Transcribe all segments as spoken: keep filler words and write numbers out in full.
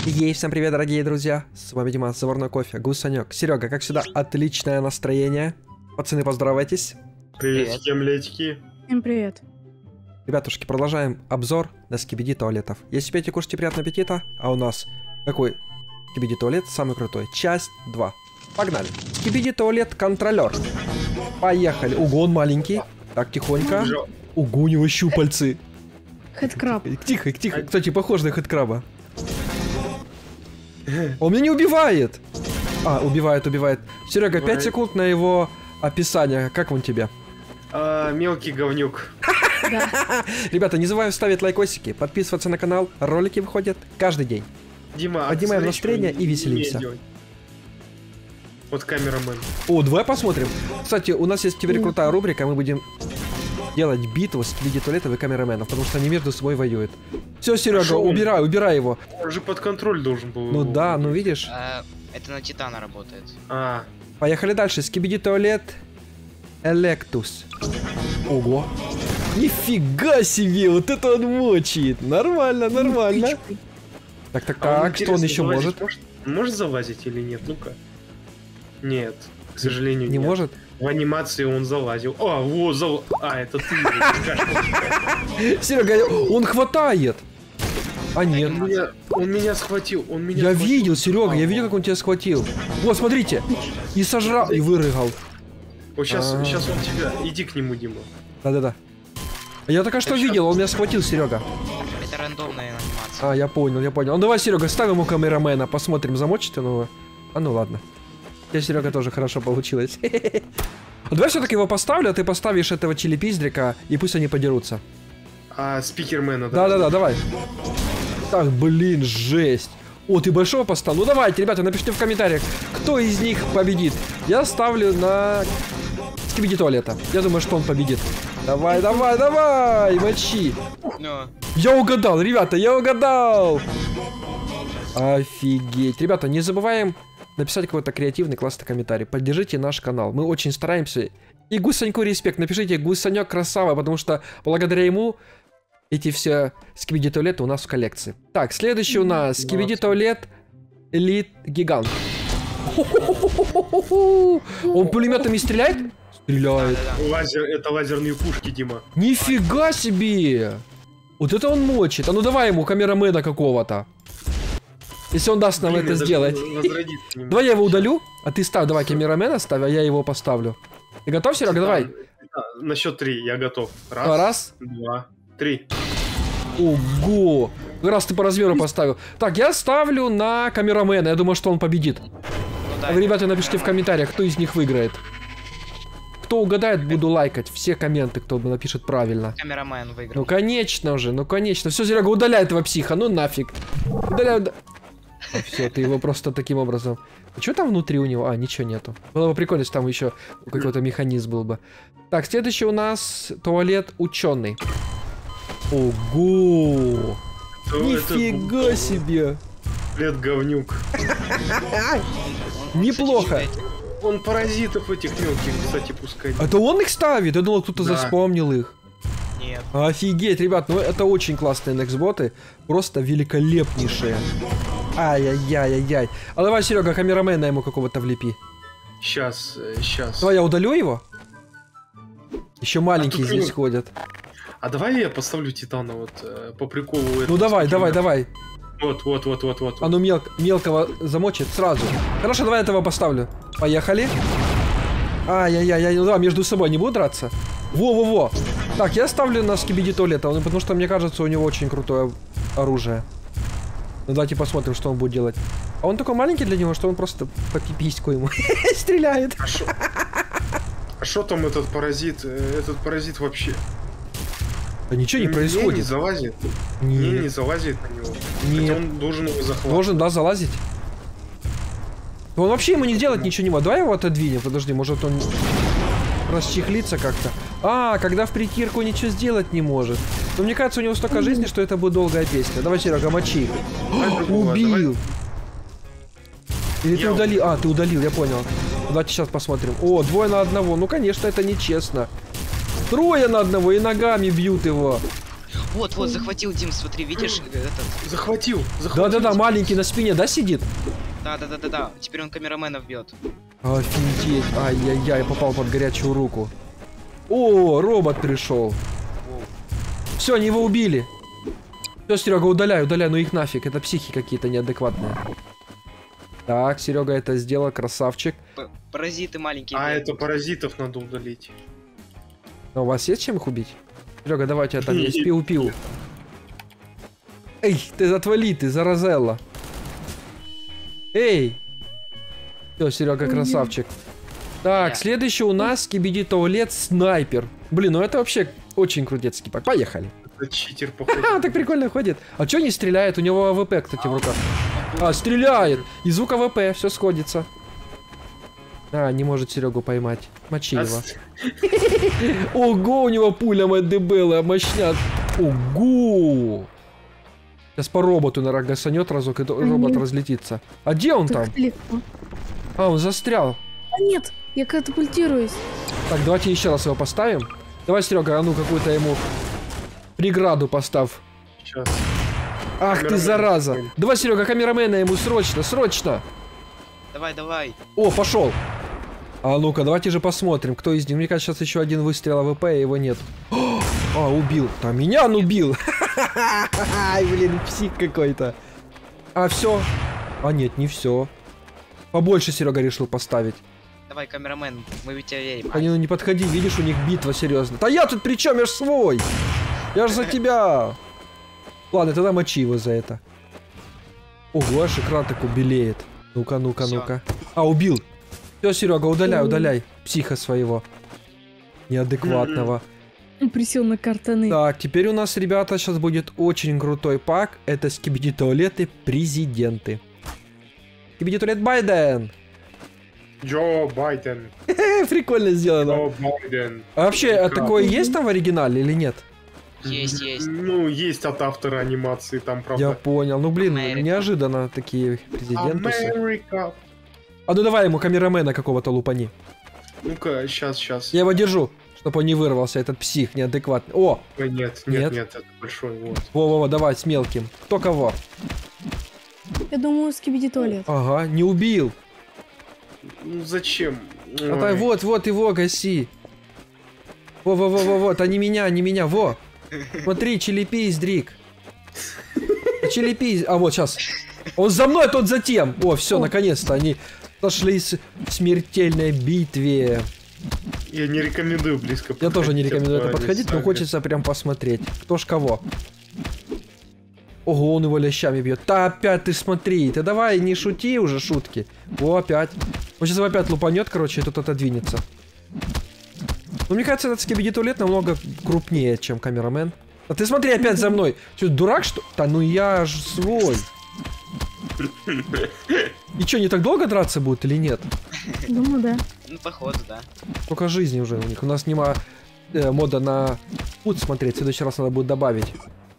Ей, всем привет, дорогие друзья! С вами Дима, Заварной кофе, Гусанек. Серега, как всегда, отличное настроение. Пацаны, поздоровайтесь. Привет, темлетики. Всем привет. Ребятушки, продолжаем обзор на скибиди туалетов. Если пьете, кушайте, приятного аппетита. А у нас какой скибиди туалет? Самый крутой. Часть два. Погнали. Скибиди туалет контролер. Поехали. Ого, он маленький. Так, тихонько. Ого, у него щупальцы. Хэдкраб. Тихо, тихо. Кстати, похож на хэдкраба. Он меня не убивает. А, убивает, убивает. Серега, пять секунд на его описание. Как он тебе? А, мелкий говнюк. Да. Ребята, не забываем ставить лайкосики, подписываться на канал. Ролики выходят каждый день. Дима, поднимаем а настроение и веселимся. Вот камерамен. О, давай посмотрим. Кстати, у нас есть теперь крутая рубрика. Мы будем делать битву с скибиди туалетов и камераменов, потому что они между собой воюют. Все, Серега, Шо убирай, убирай его. Он же под контроль должен был. Ну его да, убить. ну видишь. А, это на Титана работает. А. Поехали дальше. Скибиди туалет Электус. Ого. Нифига себе, вот это он мочит. Нормально, нормально. Так, так, А так, что он еще может? может? Может залазить или нет? Ну-ка. Нет, к сожалению, не нет. может. В анимации он залазил. А, вот, зал... А, это ты. Серега, он хватает. А нет. Он меня, он меня схватил, он меня Я схватил. видел, Серега, я видел, как он тебя схватил. Вот, смотрите. И сожрал, и вырыгал. Вот сейчас, А. сейчас он тебя... Иди к нему, Дима. Да-да-да. Я только что видел, он меня схватил, Серега. Это рандомная анимация. А, я понял, я понял. Ну давай, Серега, ставим ему камерамена, посмотрим, замочит он его. А ну ладно. Я, Серега, тоже хорошо получилось. Давай все-таки его поставлю, а ты поставишь этого чили-пиздрика, и пусть они подерутся. А, спикермена, Да-да-да, давай. Так, блин, жесть. О, ты большого поставил? Ну давайте, ребята, напишите в комментариях, кто из них победит. Я ставлю на скибиди туалета. Я думаю, что он победит. Давай, давай, давай, мочи. Но... Я угадал, ребята, я угадал. Офигеть. Ребята, не забываем написать какой-то креативный, классный комментарий. Поддержите наш канал. Мы очень стараемся. И Гусаньку респект. Напишите, Гусанек красава, потому что благодаря ему эти все скибиди туалеты у нас в коллекции. Так, следующий у нас скибиди туалет Элит Гигант. Он пулеметами стреляет? Стреляет. Лазер, это лазерные пушки, Дима. Нифига себе! Вот это он мочит. А ну давай ему камерамена какого-то. Если он даст нам Блин, это сделать. Давай я его удалю, а ты ставь, давай камерамена ставь, а я его поставлю. Ты готов, Серега? Давай. На счет три я готов. Раз, Раз. два, три. Ого! Раз ты по размеру поставил. Так, я ставлю на камерамена. Я думаю, что он победит. Ну, А да, вы, ребята, напишите в комментариях, кто из них выиграет. Кто угадает, буду лайкать все комменты, кто напишет правильно. Камерамен выиграл. Ну, конечно же, ну, конечно. Все, Серега, удаляй этого психа, ну нафиг. Удаляй, удаляй. Все, ты его просто таким образом... А что там внутри у него? А, ничего нету. Было бы прикольно, если там еще какой-то механизм был бы. Так, следующий у нас туалет ученый. Ого! То Нифига это себе! Туалет говнюк. Неплохо. Он паразитов этих мелких, кстати, пускай. Это он их ставит? Я думал, кто-то Да. заспомнил их. Нет. Офигеть, ребят, ну это очень классные некстботы. Просто великолепнейшие. Ай-яй-яй-яй-яй. А давай, Серега, камерамена ему какого-то влепи. Сейчас, сейчас. Давай я удалю его. Еще маленькие тут здесь не- ходят. А давай я поставлю Титана вот э, по приколу. Ну этого давай, давай, спикермена. давай. Вот, вот, вот, вот, вот. А ну мел мелкого замочит сразу. Хорошо, давай этого поставлю. Поехали. Ай-яй-яй, ну да, между собой не будут драться. Во-во-во. Так, я ставлю на скибиди туалета, ну, потому что мне кажется, у него очень крутое оружие. Ну давайте посмотрим, что он будет делать. А он такой маленький для него, что он просто по пипиську ему стреляет. А что там этот паразит? э, Этот паразит вообще? Да ничего не Не, происходит. не залазит. Не, не Нет. залазит на него. Нет. Хотя он должен его захватывать. Должен, да, залазить. Он вообще ему не делать ничего не может. Давай его отодвинем. Подожди, может он расчехлится как-то. А, когда в притирку ничего сделать не может. Но мне кажется, у него столько жизни, что это будет долгая песня. Давай, Серега, мочи их. Давай другого, Убил. Или ты Я удалил? А, ты удалил, я понял. Давайте сейчас посмотрим. О, двое на одного. Ну, конечно, это нечестно. Трое на одного и ногами бьют его. Вот, вот, захватил, Дим, смотри, видишь, этот... Захватил, захватил. Да-да-да, маленький на спине, да, сидит? Да-да-да-да-да, теперь он камерамена бьет. Офигеть. Ай-яй-яй, попал под горячую руку. О, робот пришел. Все, они его убили. Все, Серега, удаляй, удаляй, ну их нафиг. Это психи какие-то неадекватные. Так, Серега это сделал, красавчик. П- Паразиты маленькие. А, бегают. это паразитов надо удалить. А у вас есть чем их убить? Серега, давай, у тебя там есть пиу-пиу. Эй, ты отвали, ты заразелла. Эй. Все, Серега, красавчик. Так, Я. следующий у нас Скибиди Туалет Снайпер. Блин, ну это вообще очень крутецкий пак. Поехали. Это читер, походу. А, так прикольно ходит. А чё не стреляет? У него АВП, кстати, в руках. А, стреляет. И звук АВП, все сходится. А, не может Серегу поймать. Мочи А его. с- Ого, у него пуля Мэддебелла, мощняк. Ого. Сейчас по роботу, наверное, гасанет разок, и то- робот Мгм. разлетится. А где он там? Так легко. А, он застрял. А нет, я катапультируюсь. Так, давайте еще раз его поставим. Давай, Серега, а ну какую-то ему преграду поставь. Сейчас. Ах ты, Камерамен зараза. поставим. Давай, Серега, камерамена ему срочно, срочно. Давай, давай. О, пошел. А ну-ка, давайте же посмотрим, кто из них. Мне кажется, сейчас еще один выстрел АВП, и его нет. О, а, убил. Да, меня он убил. Ай, блин, псих какой-то. А, все. А, нет, не все. Побольше Серега решил поставить. Давай, камерамен, мы ведь тебя верим. А, не, ну не подходи, видишь, у них битва серьезно. Да я тут при чем? Я ж свой. Я ж за тебя. Ладно, тогда мочи его за это. Ого, аж экран так убелеет. Ну-ка, ну-ка, Всё. ну-ка. А, убил. Все, Серега, удаляй, удаляй. Психа своего. Неадекватного. Он присел на картаны. Так, теперь у нас, ребята, сейчас будет очень крутой пак. Это Скибиди Туалеты Президенты. Скибиди Туалет Байден. Джо Байден. Прикольно сделано. Джо Байден. А вообще, а Как? такое есть там в оригинале или нет? Есть, есть. Ну, есть от автора анимации, там, Я правда. понял. Ну, блин, Америка. неожиданно такие президентусы. Америка. А ну давай ему камерамена какого-то лупани. Ну-ка, сейчас, сейчас. Я его держу, чтобы он не вырвался, этот псих неадекватный. О, Ой, нет, Нет? нет, нет, это большой, вот. во-во-во, давай с мелким. Кто кого? Я думаю, Скибиди туалет. Ага, не убил. Ну, зачем? А дай, Ой. вот, вот его гаси. Во-во-во-во, вот, а не меня, не меня, во. Смотри, челепись, Дрик. Челепись. А вот, сейчас. Он за мной, а тот за тем. О, все, наконец-то они сошлись в смертельной битве. Я не рекомендую близко Я тоже не подходить, рекомендую это а то подходить, но сами. хочется прям посмотреть. Кто ж кого. Ого, он его лящами бьет. Да опять ты смотри, ты давай не шути уже шутки. О, опять. Он сейчас его опять лупанет, короче, и тут отодвинется. Ну, мне кажется, этот Скибиди Туалет намного крупнее, чем камерамен. А ты смотри опять за мной. Что, дурак, что? Да ну я ж свой. И что, не так долго драться будут или нет? Думаю, да. Ну, походу, да. Сколько жизни уже у них. У нас нема э, мода на путь смотреть. В следующий раз надо будет добавить.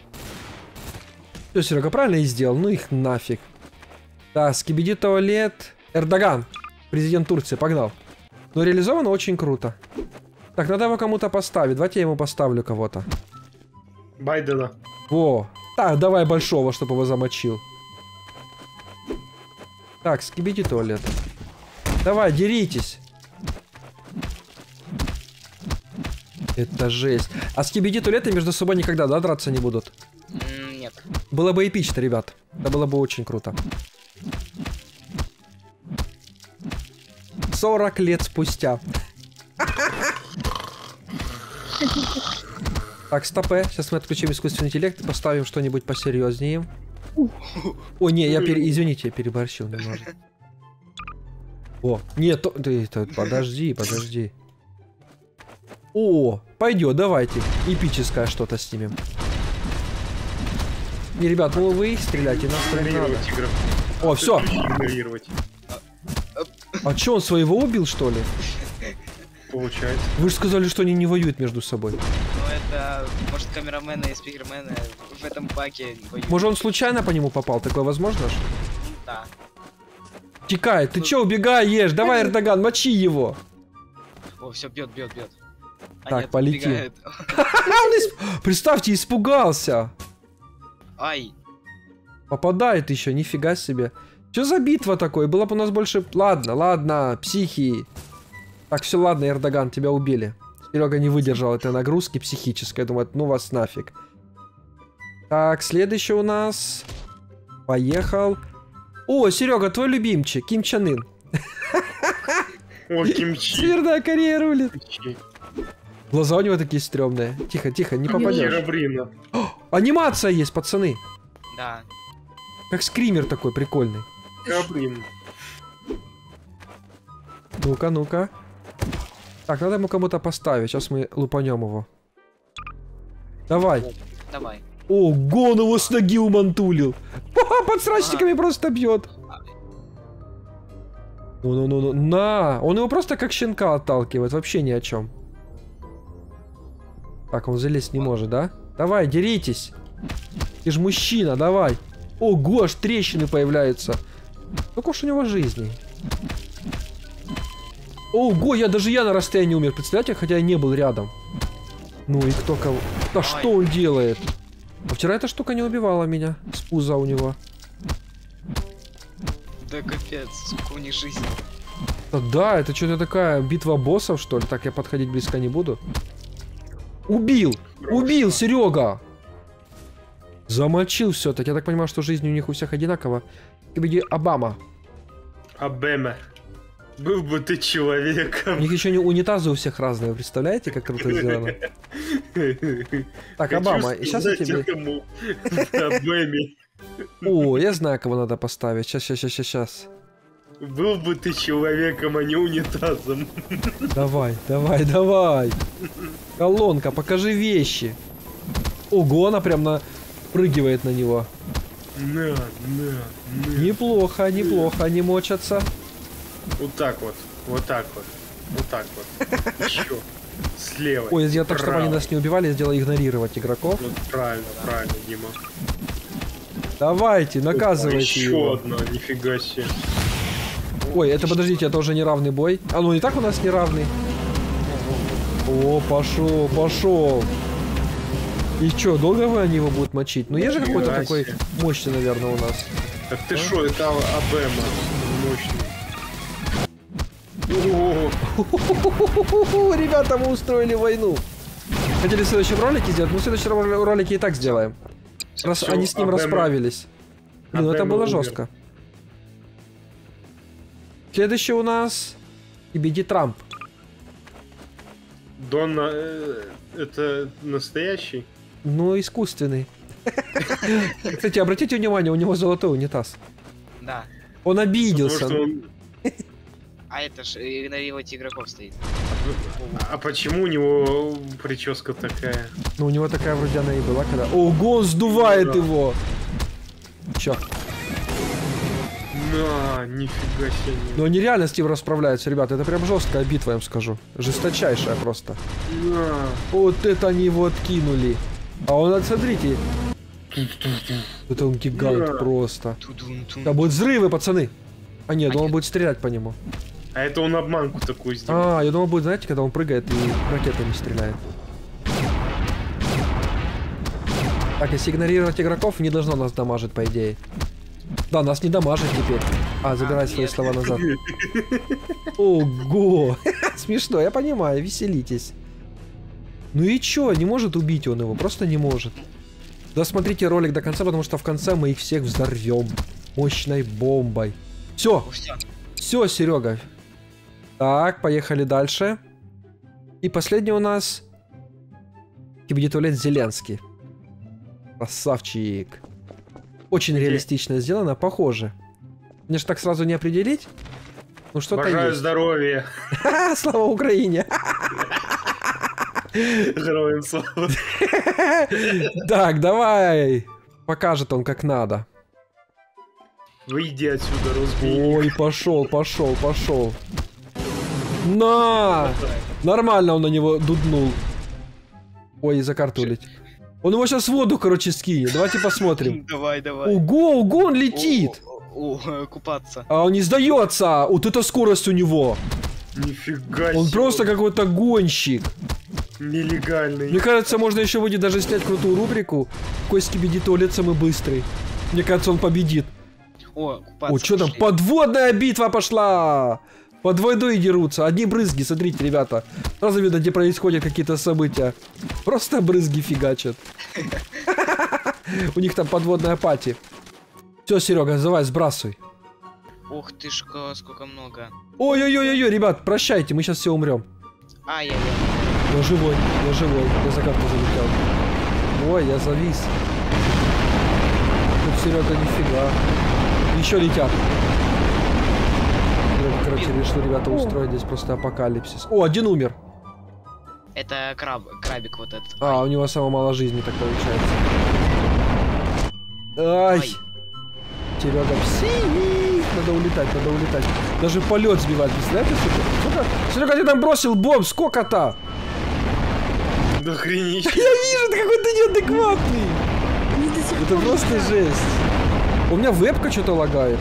Все, Серега, правильно и сделал. Ну их нафиг. Да, Скибиди Туалет. Эрдоган. Президент Турции. Погнал. Но реализовано очень круто. Так, надо его кому-то поставить. Давайте я ему поставлю кого-то. Байдена. Во. Так, давай большого, чтобы его замочил. Так, Скибиди Туалет. Давай, деритесь. Это жесть. А Скибиди Туалеты между собой никогда, да, драться не будут? М, Нет. Было бы эпично, ребят. Это было бы очень круто. сорок лет спустя. Так, стопэ. Сейчас мы отключим искусственный интеллект и поставим что-нибудь посерьезнее. О, не, я пере... извините, я переборщил немножко. О, нет, то... ты, ты, подожди, подожди. О, пойдет, давайте. Эпическое что-то снимем. Не, ребят, ну вы их стреляйте, нас не надо. Игнорировать игрок. О, все. Игнорировать. А че, он своего убил, что ли? Получается. Вы же сказали, что они не воюют между собой. Ну, это, может, камерамены и спикермены в этом паке воюют. Может, он случайно по нему попал? Такое возможно? ж? Да. Текай, ты че убегаешь? Давай, Эрдоган, мочи его. О, все, бьет, бьет, бьет. А Так, нет, полетим. убегает. Он исп- Представьте, испугался. Ай, Попадает еще, нифига себе. Что за битва такой? Было бы у нас больше... Ладно, ладно, психи. Так, все, ладно, Эрдоган, тебя убили. Серега не выдержал этой нагрузки психической. Думает, ну вас нафиг. Так, следующий у нас... Поехал. О, Серега, твой любимчик, Ким Чен Ын. О, кимчи. Северная Корея рулит. Кимчи. Глаза у него такие стрёмные. Тихо, тихо, не попадешь. Херобрина. Анимация есть, пацаны. да. Как скример такой прикольный. Херобрин. Ну-ка, ну-ка. Так, надо ему кому-то поставить. Сейчас мы лупанем его. Давай. Давай. Ого, он его с ноги умантулил. Ха, под срачниками просто бьет. Ну-ну-ну-ну. На! Он его просто как щенка отталкивает. Вообще ни о чем. Так, он залезть не может, да? Давай, деритесь. Ты ж мужчина, давай. Ого, аж трещины появляются. Сколько уж у него жизней. Ого, я даже я на расстоянии умер. Представляете, хотя я не был рядом. Ну и кто кого... Да что он делает? А вчера эта штука не убивала меня. С пуза у него. Да капец, сколько у них жизни. Да, да, это что-то такая битва боссов, что ли? Так, я подходить близко не буду. Убил! Убил, Серега! Замочил все-таки. Я так понимаю, что жизнь у них у всех одинакова. Кибиди Обама. Обема. Был бы ты У человеком. них еще не унитазы у всех разные. Вы представляете, как круто сделано? Так, Обама, сейчас я тебе... Обеме. О, я знаю, кого надо поставить. Сейчас, сейчас, сейчас, сейчас. Был бы ты человеком, а не унитазом. Давай, давай, давай. Колонка, покажи вещи. Ого, она прям напрыгивает на него. На, на, на. Неплохо, неплохо, они мочатся. Вот так вот, вот так вот, вот так вот. Еще. Слева. Ой, я так, чтобы они Право. нас не убивали, я сделал игнорировать игроков. Вот правильно, правильно, Дима. Давайте, наказывайте Еще его. одно, нифига себе. Ой, это подождите, это уже неравный бой. А ну и так у нас неравный. О, пошел, пошел. И чё, долго вы они его будут мочить? Ну есть же какой-то Нифига такой себе. мощный, наверное, у нас. Так ты шо, это Обема мощный. О, Ребята, мы устроили войну. Хотели в следующем ролике сделать, но в следующем рол- ролике и так сделаем. Раз Всё, они с ним Обема- расправились. Блин, ну это Обема было умер. жестко. Следующий у нас Кибиди Трамп. Донна, э, это настоящий? Ну, искусственный. Кстати, обратите внимание, у него золотой унитаз. Да. Он обиделся. Потому что он- А это ж игнорировать игроков стоит. А почему у него прическа такая? Ну, у него такая вроде она и была, когда... Ого, он сдувает Да. его! Чё? На, нифига себе. Ну, они реально с ним расправляются, ребята. Это прям жесткая битва, я вам скажу. Жесточайшая просто. На. Вот это они его откинули. А он, смотрите. Это он гигант Да. просто. Тудун-тун. Да будут взрывы, пацаны. А нет, А он нет. будет стрелять по нему. А это он обманку такую сделал. А, я думал, будет, знаете, когда он прыгает и ракетами стреляет. Так, если игнорировать игроков, не должно нас дамажить, по идее. Да, нас не дамажит теперь. А, забирай А, свои нет. слова назад. Ого! Смешно, я понимаю, веселитесь. Ну и чё, не может убить он его, просто не может. Досмотрите ролик до конца, потому что в конце мы их всех взорвем мощной бомбой. Все, О, всё. все, Серега. Так, поехали дальше. И последний у нас Кибиди Туалет Зеленский. Красавчик. Очень реалистично сделано, похоже. Мне ж так сразу не определить. Ну что-то Бажаю есть. здоровья. Слава Украине! Героям слава. Так, давай. Покажет он как надо. Выйди отсюда, разбей. Ой, пошел, пошел, пошел. На! Нормально он на него дуднул. Ой, за карту улетел. Он его сейчас в воду, короче, скинет. Давайте посмотрим. Давай, давай. Ого, ого, он летит. О, о, о, купаться. А он не сдается. Вот эта скорость у него. Нифига Он себе. просто какой-то гонщик. Нелегальный. Мне кажется, можно еще будет даже снять крутую рубрику «Какой скибиди туалет самый быстрый». Мне кажется, он победит. О, купаться О, что там? пошли. Подводная битва пошла! Под водой дерутся. Одни брызги, смотрите, ребята. Сразу видно, где происходят какие-то события. Просто брызги фигачат. У них там подводная пати. Все, Серега, давай, сбрасывай. Ух ты ж, ка- сколько много. Ой-ой-ой-ой, ребят, прощайте, мы сейчас все умрем. Ай-яй-яй. Я живой, я живой, я за карту залетел. Ой, я завис. Тут Серега нифига. Еще летят. Серега, короче, решил, ребята, устроить здесь просто апокалипсис. О, один умер. Это краб, крабик вот этот. А, у него самое мало жизни, так получается. Ай! Ай. Серега, псих! Надо улетать, надо улетать. Даже полет сбивать, представляете? Сколько? Серега, ты там бросил бомб, сколько-то? Да хренища. Я вижу, ты какой-то неадекватный. Они до сих Это пор просто летают. жесть. У меня вебка что-то лагает.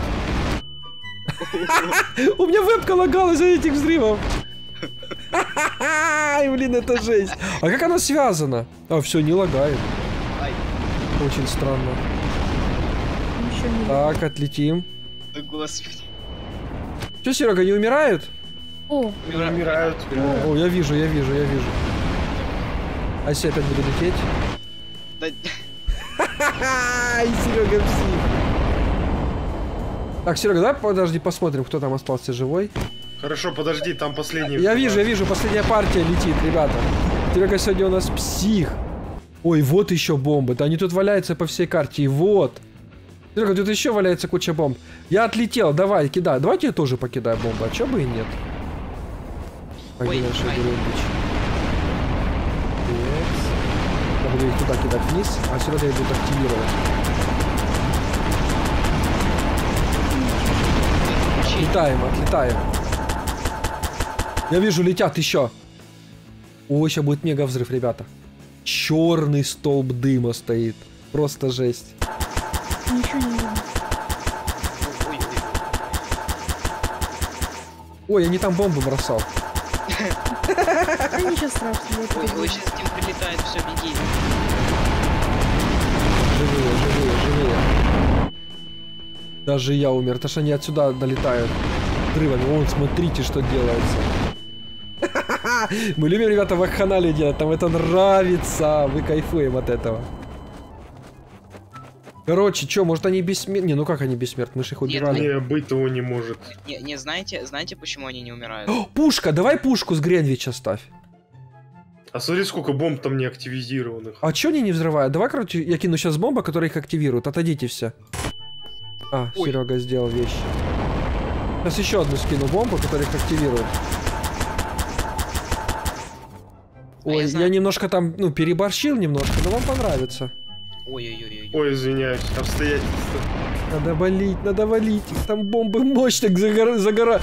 У меня вебка лагала из-за этих взрывов. Ай, блин, это жесть. А как она связана? А, все, не лагает. Ай. Очень странно. Еще не. Так, отлетим. Да господи. Че, Серега, не умирают? О, Умирают. О, я вижу, я вижу, я вижу. А если опять буду лететь? Да, Ай, Серега, псих. Так, Серега, давай подожди, посмотрим, кто там остался живой. Хорошо, подожди, там последний. Я вижу, я вижу, последняя партия летит, ребята. Серега сегодня у нас псих. Ой, вот еще бомбы. Да они тут валяются по всей карте. И вот. Серега, тут еще валяется куча бомб. Я отлетел, давай, кидай. Давайте я тоже покидаю бомбы, а чё бы и нет. Пойди Ой, дальше, ай. Гринвич. Я буду их туда кидать вниз, а Серега я буду активировать. Отлетаем, отлетаем. Я вижу, летят еще. Ой, сейчас будет мега взрыв, ребята. Черный столб дыма стоит. Просто жесть. ничего не видно. ой, ой, Ой, я не там бомбу бросал. Да ничего страшного. я ой, тебе ой, сейчас к ним прилетает, все, беги. Живые, живые, живые. Даже я умер, потому что они отсюда долетают. Взрывами. Вон, смотрите, что делается. Мы любим, ребята, вакханалию делать. Нам это нравится. Мы кайфуем от этого. Короче, что, может они бессмертны? Не, ну как они бессмертны? Мы же их убивали. Не, быть того не может. Не, не знаете, знаете, почему они не умирают? О, пушка, давай пушку с Гренвича ставь. А смотри, сколько бомб там не активизированных. А чё они не взрывают? Давай, короче, я кину сейчас бомба, которая их активирует. Отойдите все. А, Ой. Серега сделал вещи. Сейчас еще одну скину бомбу, которая их активирует. А Ой, я я, знаю. немножко там, ну, переборщил немножко, но вам понравится. Ой-ой-ой. Ой, извиняюсь, обстоятельства. Надо валить, надо валить. Там бомбы мощно загора... загора...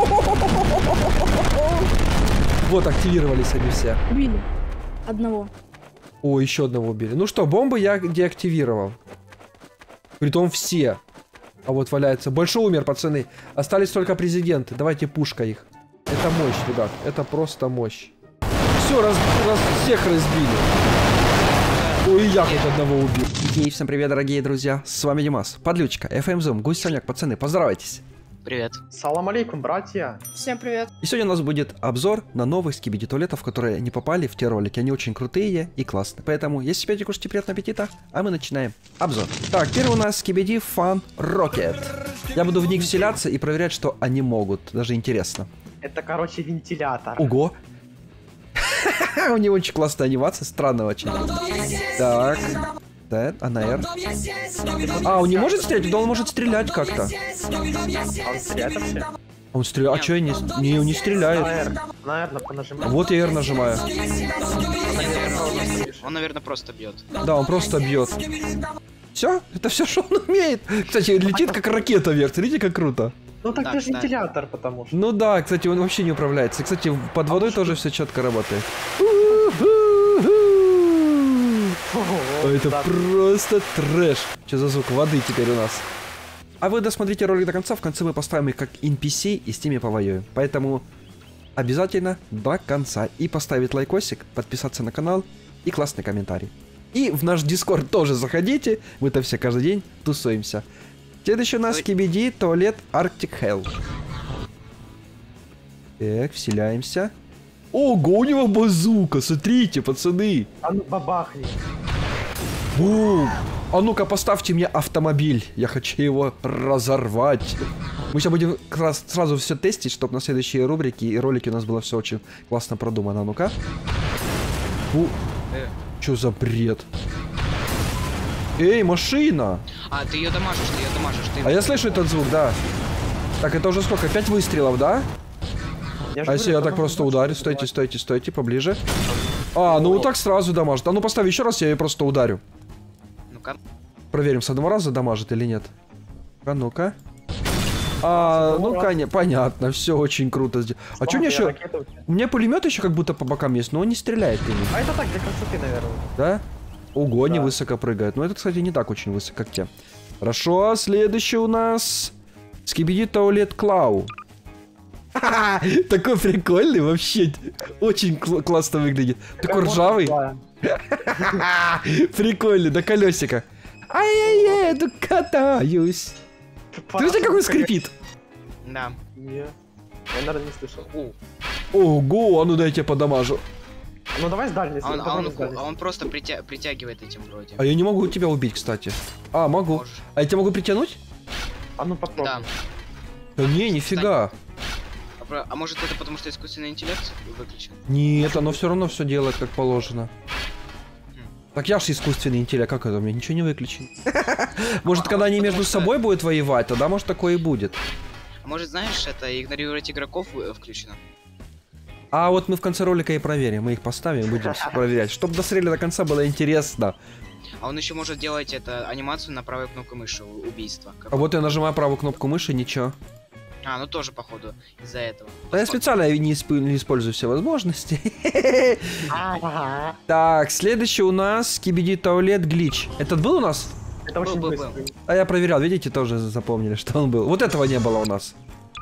Вот, активировались они все. Убили. Одного. О, еще одного убили. Ну что, бомбы я деактивировал. Притом все. А вот валяется. Большой умер, пацаны. Остались только президенты. Давайте пушка их. Это мощь, ребят. Это просто мощь. Все, раз, раз, всех разбили. Ой, я хоть одного убил. Ей, всем привет, дорогие друзья. С вами Димас, Подлючка, эф эм Zoom, Гусь Саняк, пацаны, поздоровайтесь. Привет. Салам алейкум, братья! Всем привет. И сегодня у нас будет обзор на новых скибиди туалетов, которые не попали в те ролики. Они очень крутые и классные. Поэтому, если пейте, кушайте, приятного аппетита, а мы начинаем обзор. Так, первый у нас скибиди Fun Rocket. Я буду в них вселяться и проверять, что они могут. Даже интересно. Это, короче, вентилятор. Ого! У него очень классная анимация, странно очень. Так. Да, а на R. А, он не может стрелять? Да он может стрелять как-то. А он стреляет вообще? Он стреляет. А что я не... Не, он не На стреляет. R. На R понажимай. Вот я R нажимаю. Он, наверное, просто бьет. Да, он просто бьет. Все? Это все, что он умеет. Кстати, летит как ракета вверх. Смотрите, как круто. Ну так Так, ты же да. вентилятор, потому что. Ну да, кстати, он вообще не управляется. Кстати, под водой тоже все четко работает. Ого, Это да. просто трэш. Что за звук воды теперь у нас? А вы досмотрите ролик до конца. В конце мы поставим их как эн пи си и с ними повоюем. Поэтому обязательно до конца. И поставить лайкосик, подписаться на канал и классный комментарий. И в наш Дискорд тоже заходите. Мы там все каждый день тусуемся. Следующий у нас Скибиди Туалет Arctic Hell. Так, вселяемся. Ого, у него базука, смотрите, пацаны. А ну бабахни. Бум. А ну-ка, поставьте мне автомобиль. Я хочу его разорвать. Мы сейчас будем как раз сразу все тестить, чтобы на следующие рубрики и ролики у нас было все очень классно продумано. А ну-ка. Фу. Э. Чё за бред? Эй, машина! А, ты ее дамажишь, ты ее дамажишь. Ты... А я слышу этот звук, да. Так, это уже сколько? Пять выстрелов, да? Я же А если я говорю, так просто можно ударю? больше Стойте, убивать. стойте, стойте, поближе. А, ну вот так сразу дамажит. А ну поставь еще раз, я ее просто ударю. Ну-ка. Проверим, с одного раза дамажит или нет. А ну-ка. А, ну-ка, не, понятно, все очень круто сделано. А что мне Смотри, еще? ракета у тебя. У меня пулемет еще как будто по бокам есть, но он не стреляет ими. А это так, для красоты, наверное. Да? Ого, они Да. высоко прыгают. Но это, кстати, не так очень высоко, как те. Хорошо, следующий у нас... Скибиди Туалет Клау. Такой прикольный вообще. Очень кл- классно выглядит. Такой ржавый. Да. Прикольный, до колесика. Ай-яй-яй, я тут катаюсь. Ты видишь, как он скрипит? Да. Не. Я, наверное, не слышал. Ого, а ну дай я тебе подамажу. Ну давай с дальней, А он, а давай он, с дальней. а он просто притя... притягивает этим вроде. А я не могу тебя убить, кстати. А, могу. Можешь. А я тебя могу притянуть? А ну попробуй. Да. Да не, нифига. А, про- а может это потому, что искусственный интеллект выключен? Нет, оно все равно все делает как положено. Так я ж искусственный интеллект, как это? У меня ничего не выключено. Может, когда они между собой будут воевать, тогда может такое и будет. А может, знаешь, это игнорировать игроков э, включено? А вот мы в конце ролика и проверим. Мы их поставим и будем всё проверять. Чтобы досрели до конца было интересно. А он еще может делать это анимацию на правой кнопку мыши у- убийства. Как- А вот я нажимаю правую кнопку мыши, ничего. А, ну тоже, походу, из-за этого. Да я специально не, исп- не использую все возможности. Ага. Так, следующий у нас Скибиди Туалет Глич. Этот был у нас? Это очень Был, был, быстро. А я проверял, видите, тоже запомнили, что он был. Вот этого не было у нас.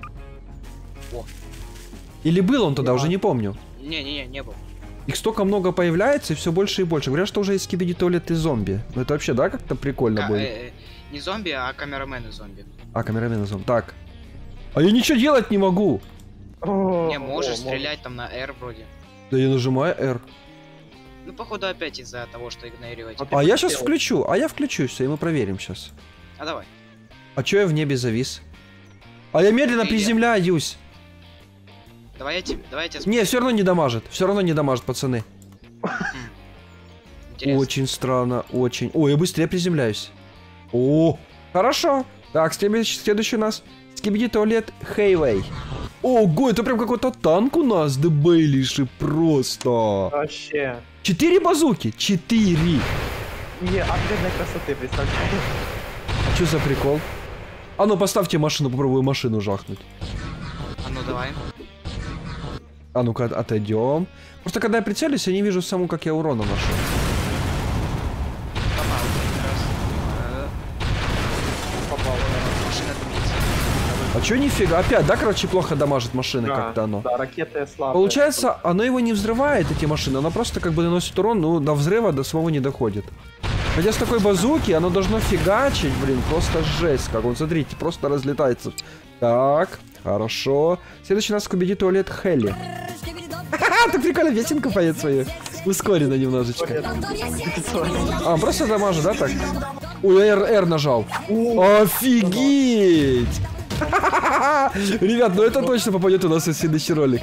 О. Или был он тогда, Да. уже не помню. Не-не-не, не был. Их столько много появляется, и все больше и больше. Говорят, что уже есть Скибиди Туалет и зомби. Ну это вообще, да, как-то прикольно Ка- будет? э, э, не зомби, а камерамены зомби. А, камерамен и зомби. Так. А я ничего делать не могу. О, Не, можешь о, стрелять там на R вроде. Да я нажимаю R. Ну, походу, опять из-за того, что игнорировать. Вот. А ты я что сейчас делал? включу, а я включу все, и мы проверим сейчас. А давай. А чё я в небе завис? А я медленно Ты- приземляюсь. Давай я тебе... Давай я тебе... Не, все равно не дамажит. Все равно не дамажит, пацаны. Интересно. Очень странно, очень. Ой, я быстрее приземляюсь. О, хорошо. Так, следующий, следующий у нас Скибиди Туалет Хейвей. Ого, это прям какой-то танк у нас, да бейлиши, просто. Вообще. Четыре базуки, четыре. Не, отбедной красоты, представляешь? А что за прикол? А ну поставьте машину, попробую машину жахнуть. А ну давай. А ну-ка, отойдем. Просто когда я прицелюсь, я не вижу саму, как я урона ношу. Попал один раз. Э, Попал. Машина дымится. А чё нифига? Опять, да, короче, плохо дамажит машины Да, как-то оно? Да, ракеты слабые. Получается, оно его не взрывает, эти машины, оно просто как бы наносит урон, ну, до взрыва до самого не доходит. Хотя с такой базуки оно должно фигачить, блин, просто жесть, как он, смотрите, просто разлетается. Так, хорошо. Следующий у нас Скибиди Туалет Хелли. Ха-ха, ты прикольно песенку поет свою. Ускоренно немножечко. А, он просто дамажит, да, так? Ой, я R, R нажал. Офигеть! Ребят, ну это точно попадет у нас в следующий ролик.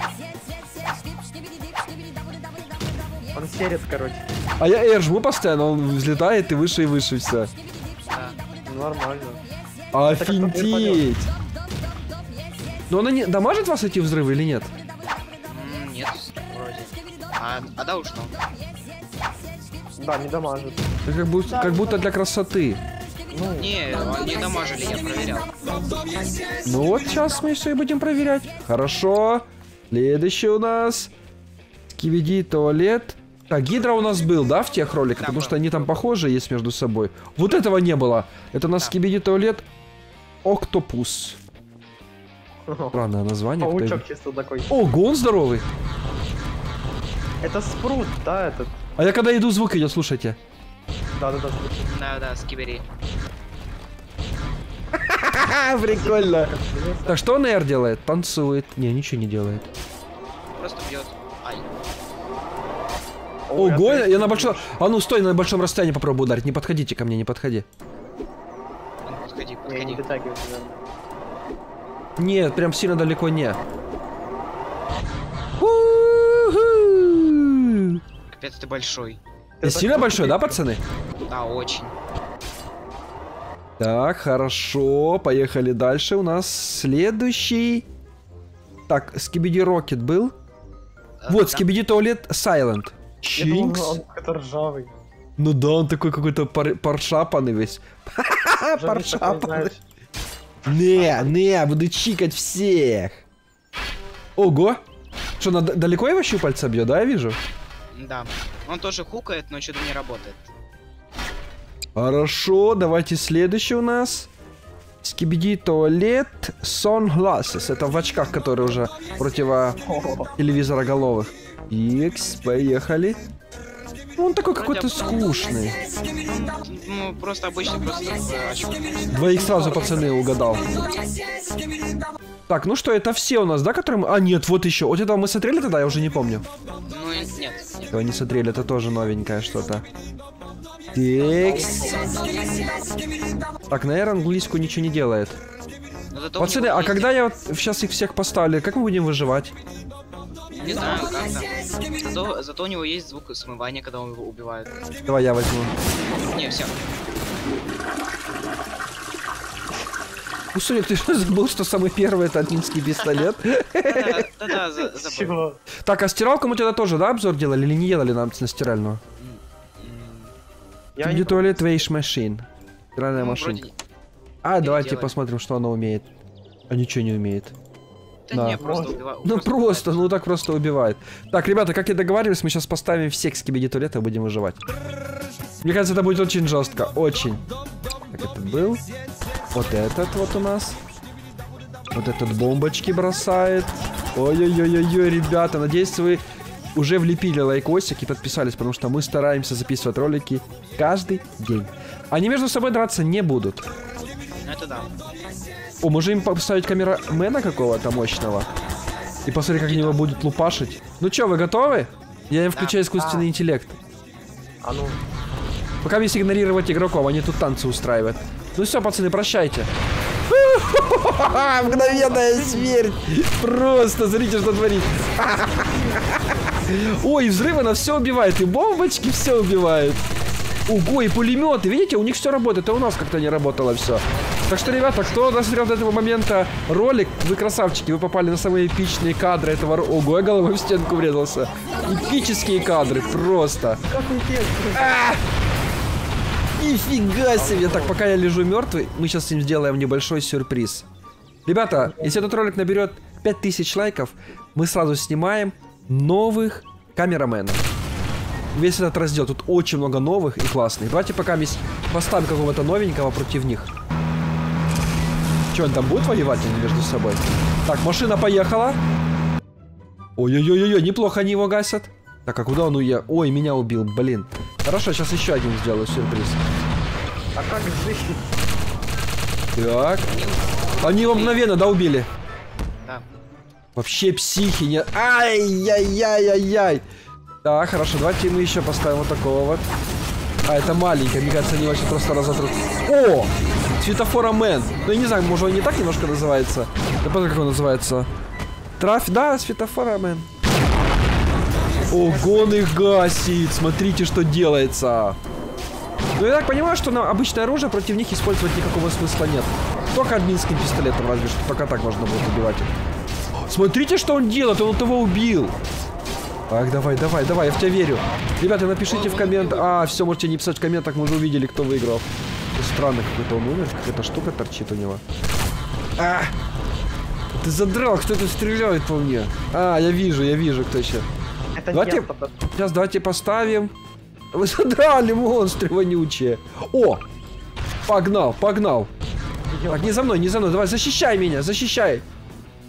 Он серит, короче. А я R жму постоянно, он взлетает и выше и выше все. Да. Ну, нормально. Офигеть! Но она не дамажит вас эти взрывы или нет? М, Нет, вроде. А, а да уж, ну. Да, не дамажит. Это Как будто, как будто для красоты. Ну, Не, он не дамажили, я проверял. Ну вот сейчас мы все и будем проверять. Хорошо. Следующий у нас Скибиди Туалет. Так, Гидра у нас был, да, в тех роликах? Да, Потому был. что они там похожи есть между собой. Вот этого не было. Это у нас Да. Скибиди Туалет Октопус. Странное название. кто Паучок его- чисто такой. Ого, он здоровый. Это спрут, да, этот? А я когда иду, звук идет, слушайте. Да-да-да, слушай. Да, да, скибери. Прикольно. Так, что он, Эр, делает? Танцует. Не, ничего не делает. Просто бьет. Ай. Ой, Ого, опять я на большом... А ну, стой, на большом расстоянии попробую ударить. Не подходите ко мне, не подходи. Ну, подходи, Не, не подходи. дотягивайся, да. Нет, прям сильно далеко не. У-ху! Капец, ты большой. Я так сильно вот большой, да, теперь- пацаны? Да, очень. Так, хорошо, поехали дальше. У нас следующий... Так, Скибиди Рокет был. А, Вот, да. Скибиди Туалет Сайлент. Я думал, Чинкс. он какой-то ржавый. Ну да, он такой какой-то пар- паршапанный весь. Ржавый такой, Паршапанный. знаешь. Не, не, буду чикать всех. Ого. Что, надо далеко его щупальца бьет, да, я вижу? Да. Он тоже хукает, но что-то не работает. Хорошо, давайте следующий у нас. Скибиди Туалет Sunglasses. Это в очках, которые уже против телевизора головых. Икс, поехали. Ну, он такой какой-то скучный. Ну, просто обычный, просто в очках. Двоих сразу, пацаны, угадал. Так, ну что, это все у нас, да, которые мы... А, нет, вот еще. Вот этого мы смотрели тогда, я уже не помню. Ну, нет, нет. Этого не смотрели, это тоже новенькое что-то. Текс. Так, наверное, английскую ничего не делает. Но зато у Пацаны, него а есть- когда я вот сейчас их всех поставлю, как мы будем выживать? Не знаю, как-то. Зато, зато у него есть звук смывания, когда он его убивает. Давай я возьму. Не, все. Ну, Соник, ты что забыл, что самый первый это админский пистолет? Да-да, забыл. Чего? Так, а стиралку мы тогда тоже, да, обзор делали или не делали нам на стиральную? Я Где не... туалет Вейш Машин? Стиральная Ну, машинка. вроде- А, не давайте делали. посмотрим, что она умеет. А ничего не умеет. Да Да. не, просто Вот. убиваю. Ну просто, ну так просто убивает. Так, ребята, как и договаривались, мы сейчас поставим всех скибиди туалета и будем выживать. Мне кажется, это будет очень жестко, очень. Так, это был. Вот этот вот у нас. Вот этот бомбочки бросает. Ой-ой-ой-ой, ребята, надеюсь, вы уже влепили лайкосик и подписались, потому что мы стараемся записывать ролики каждый день. Они между собой драться не будут. Это да. О, можем им поставить камерамена какого-то мощного. И посмотри, как они его будут лупашить. Ну чё, вы готовы? Я им включаю искусственный интеллект. А ну, Пока весь игнорировать игроков, они тут танцы устраивают. Ну все, пацаны, прощайте. Мгновенная смерть. Просто, смотрите, что творит. Ой, взрывы на все убивает. И бомбочки все убивают. Ого, и пулеметы. Видите, у них все работает, а у нас как-то не работало все. Так что, ребята, кто досмотрел до этого момента ролик, вы красавчики, вы попали на самые эпичные кадры этого... ро- Ого, я головой в стенку врезался. Эпические кадры, просто. как уйти? Нифига себе! Так, пока я лежу мертвый, мы сейчас им сделаем небольшой сюрприз. Ребята, если этот ролик наберет пять тысяч лайков, мы сразу снимаем новых камераменов. Весь этот раздел, тут очень много новых и классных. Давайте пока мы поставим какого-то новенького против них. Че, он там будет воевать они между собой? Так, машина поехала. Ой-ой-ой-ой, неплохо они его гасят. Так, а куда он уехал? Ой, меня убил, блин. Хорошо, сейчас еще один сделаю сюрприз. А как жить? Так. Они его мгновенно, да, убили? Да. Вообще психи, не... Ай-яй-яй-яй-яй. Так, хорошо, давайте мы еще поставим вот такого вот. А, это маленький, мне кажется, они вообще просто разотрут. О! Светофора-мен. Ну, я не знаю, может, он не так немножко называется. Я помню, как он называется. Траф... Да, светофора-мен. Ого, он их гасит. Смотрите, что делается. Ну, я так понимаю, что на обычное оружие против них использовать никакого смысла нет. Только админским пистолетом, разве что. Только так можно будет убивать их. Смотрите, что он делает. Он того убил. Так, давай, давай, давай, я в тебя верю. Ребята, напишите в комментах. А, все, можете не писать в комментах, мы уже увидели, кто выиграл. Странно, какой-то он умер, какая-то штука торчит у него. А! Ты задрал, кто-то стреляет по мне. А, я вижу, я вижу, кто еще. Это Давайте, не автопод- сейчас давайте поставим. Вы задрали, монстры вонючие. О! Погнал, погнал. Так, не за мной, не за мной. Давай, защищай меня, защищай.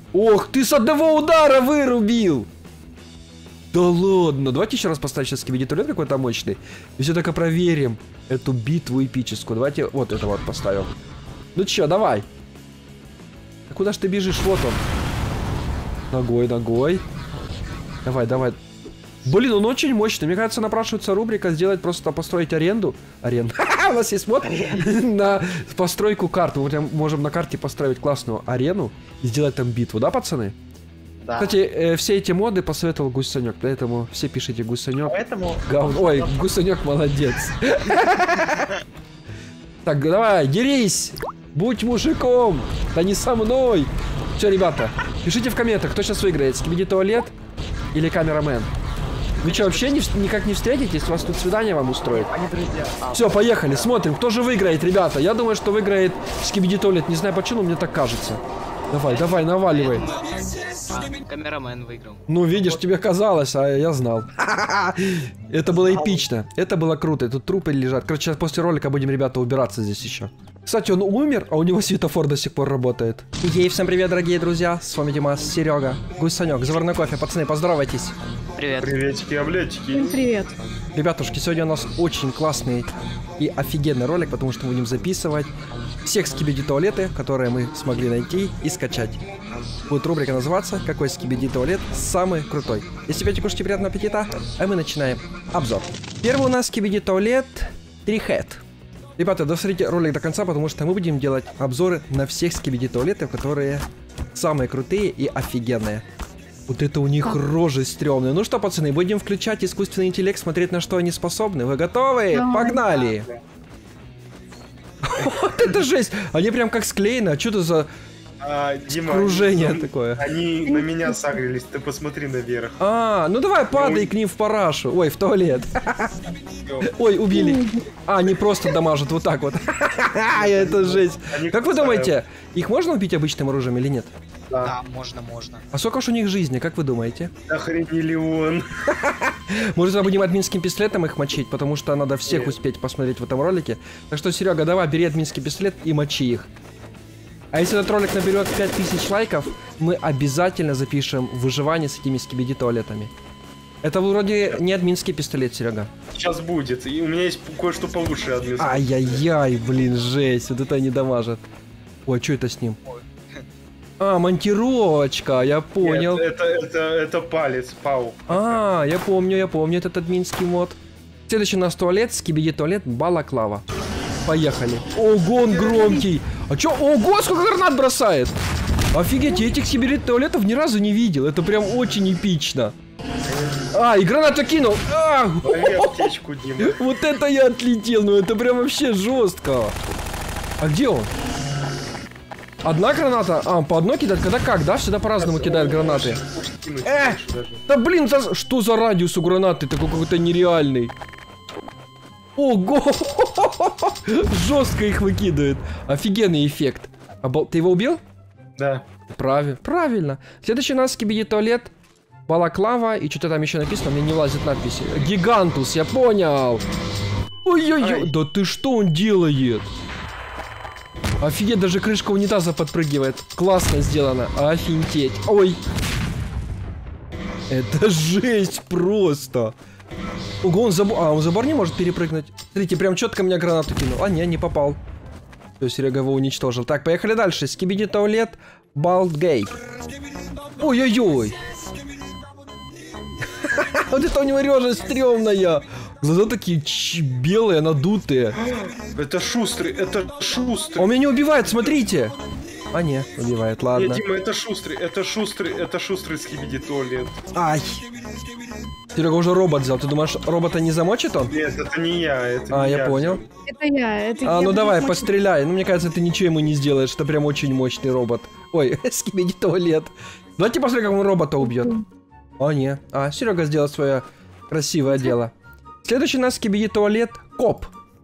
Ох, ты с одного удара вырубил! Да ладно, давайте еще раз поставим сейчас скибиди туалет какой-то мощный. И все только проверим эту битву эпическую. Давайте вот это вот поставим. Ну че, давай. А куда ж ты бежишь? Вот он. Ногой, ногой. Давай, давай. Блин, он очень мощный. Мне кажется, напрашивается рубрика сделать просто построить аренду. Аренду. У нас есть мод на постройку карты. Мы можем на карте построить классную арену и сделать там битву, да, пацаны? Да. Кстати, э, все эти моды посоветовал Гусанек, поэтому все пишите Гусанек. Поэтому... Говно. Ой, Гусанек молодец. Так, давай, дерись! Будь мужиком! Да не со мной! Все, ребята, пишите в комментах, кто сейчас выиграет, скибиди туалет или камерамен. Вы что, вообще не, никак не встретитесь? У вас тут свидание вам устроить? Они друзья. А, Все, поехали, смотрим, кто же выиграет, ребята. Я думаю, что выиграет скибиди туалет. Не знаю почему, мне так кажется. Давай, давай, наваливай. А, камерамен выиграл. Ну, видишь, тебе казалось, а я знал. Это было эпично. Это было круто. Тут трупы лежат. Короче, сейчас после ролика будем, ребята, убираться здесь еще. Кстати, он умер, а у него светофор до сих пор работает. Ей, всем привет, дорогие друзья. С вами Димас, Серега, Гусанек, Заварной кофе. Пацаны, поздоровайтесь. Привет. Приветики, облетики. Всем привет. Ребятушки, сегодня у нас очень классный и офигенный ролик, потому что мы будем записывать всех скибиди туалеты, которые мы смогли найти и скачать. Будет рубрика называться «Какой скибиди туалет самый крутой?». Если пьете, кушайте, приятного аппетита, а мы начинаем обзор. Первый у нас скибиди туалет три хэт. Ребята, досмотрите ролик до конца, потому что мы будем делать обзоры на всех скибиди туалетов, которые самые крутые и офигенные. Вот это у них рожи стрёмные. Ну что, пацаны, будем включать искусственный интеллект, смотреть, на что они способны. Вы готовы? Давай. Погнали! Вот это жесть! Они прям как склеены, а что это за А, Дима, кружение они, такое? Они на меня сагрились, ты посмотри наверх. А, ну давай падай к ним в парашу. Ой, в туалет. Ой, убили. А, они просто дамажат вот так вот. Это жесть. Они Как вы кусают. думаете, их можно убить обычным оружием или нет? Да. Да, можно, можно. А сколько ж у них жизни, как вы думаете? Охренели он. Может, мы будем админским пистолетом их мочить, потому что надо всех Нет. успеть посмотреть в этом ролике. Так что, Серега, давай, бери админский пистолет и мочи их. А если этот ролик наберет пять тысяч лайков, мы обязательно запишем выживание с этими скибиди туалетами. Это вроде не админский пистолет, Серега. Сейчас будет. И у меня есть кое-что получше от мяса. Ай-яй-яй, блин, жесть, вот это они дамажат. Ой, что это с ним? А, монтировочка, я понял. Нет, это, это, это палец, пау. А, я помню, я помню этот админский мод. Следующий у нас туалет, скибиди туалет, балаклава. Поехали. Ого, он громкий. А чё? Ого, сколько гранат бросает. Офигеть, я этих скибиди туалетов ни разу не видел. Это прям очень эпично. А, и гранату кинул. А, Лови аптечку, Дима. вот это я отлетел, ну это прям вообще жестко. А где он? Одна граната? А, по одной кидать? Когда как, да? Всегда по-разному кидают гранаты. Можешь кинуть Э! больше даже. Да блин, за... что за радиус у гранаты? Такой какой-то нереальный. Ого! Жестко их выкидывает. Офигенный эффект. Обал... Ты его убил? Да. Правильно. Правильно. Следующий у нас скибиди туалет, балаклава и что-то там еще написано, мне не влазит надписи. Гигантус, я понял. Ой-ой-ой. Ай. Да ты что он делает? Офигеть, даже крышка унитаза подпрыгивает. Классно сделано. Офигеть. Ой. Это жесть просто. Ого, он забор... А, он забор не может перепрыгнуть. Смотрите, прям четко меня гранату кинул. А, не, не попал. Все, Серега его уничтожил. Так, поехали дальше. Скибиди туалет, Балтгей. Ой-ой-ой. Вот это у него рожа стрёмная. Глаза такие белые, надутые. Это шустрый, это шустрый. Он меня не убивает, смотрите. А, не, убивает, ладно. Нет, Дима, это шустрый, это шустрый, это шустрый скибиди туалет. Ай. Серега уже робот взял. Ты думаешь, робота не замочит он? Нет, это не я, это А, не я понял. взял. Это я. Это А, я ну буду давай, смотреть. постреляй. Ну, мне кажется, ты ничего ему не сделаешь. Это прям очень мощный робот. Ой, скибиди туалет. Давайте посмотрим, как он робота убьет. А, не. А, Серега сделал свое красивое дело. Следующий у нас скибиди туалет, коп.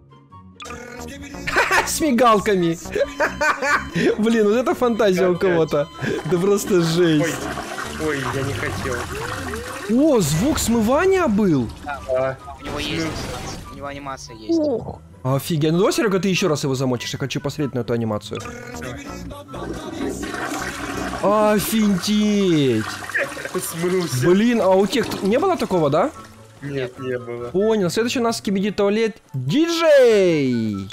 С мигалками. Блин, вот это фантазия у кого-то. Это просто Ой, жесть. ой, я не хотел. О, звук смывания был. А, У него есть анимация. У него анимация есть. Ох, Офигеть. Ну давай, Серега, ты еще раз его замочишь. Я хочу посмотреть на эту анимацию. Офигеть. Смылся. Блин, а у тех не было такого, да? Нет, не было. Понял. Следующий у нас Скибиди Туалет Диджей.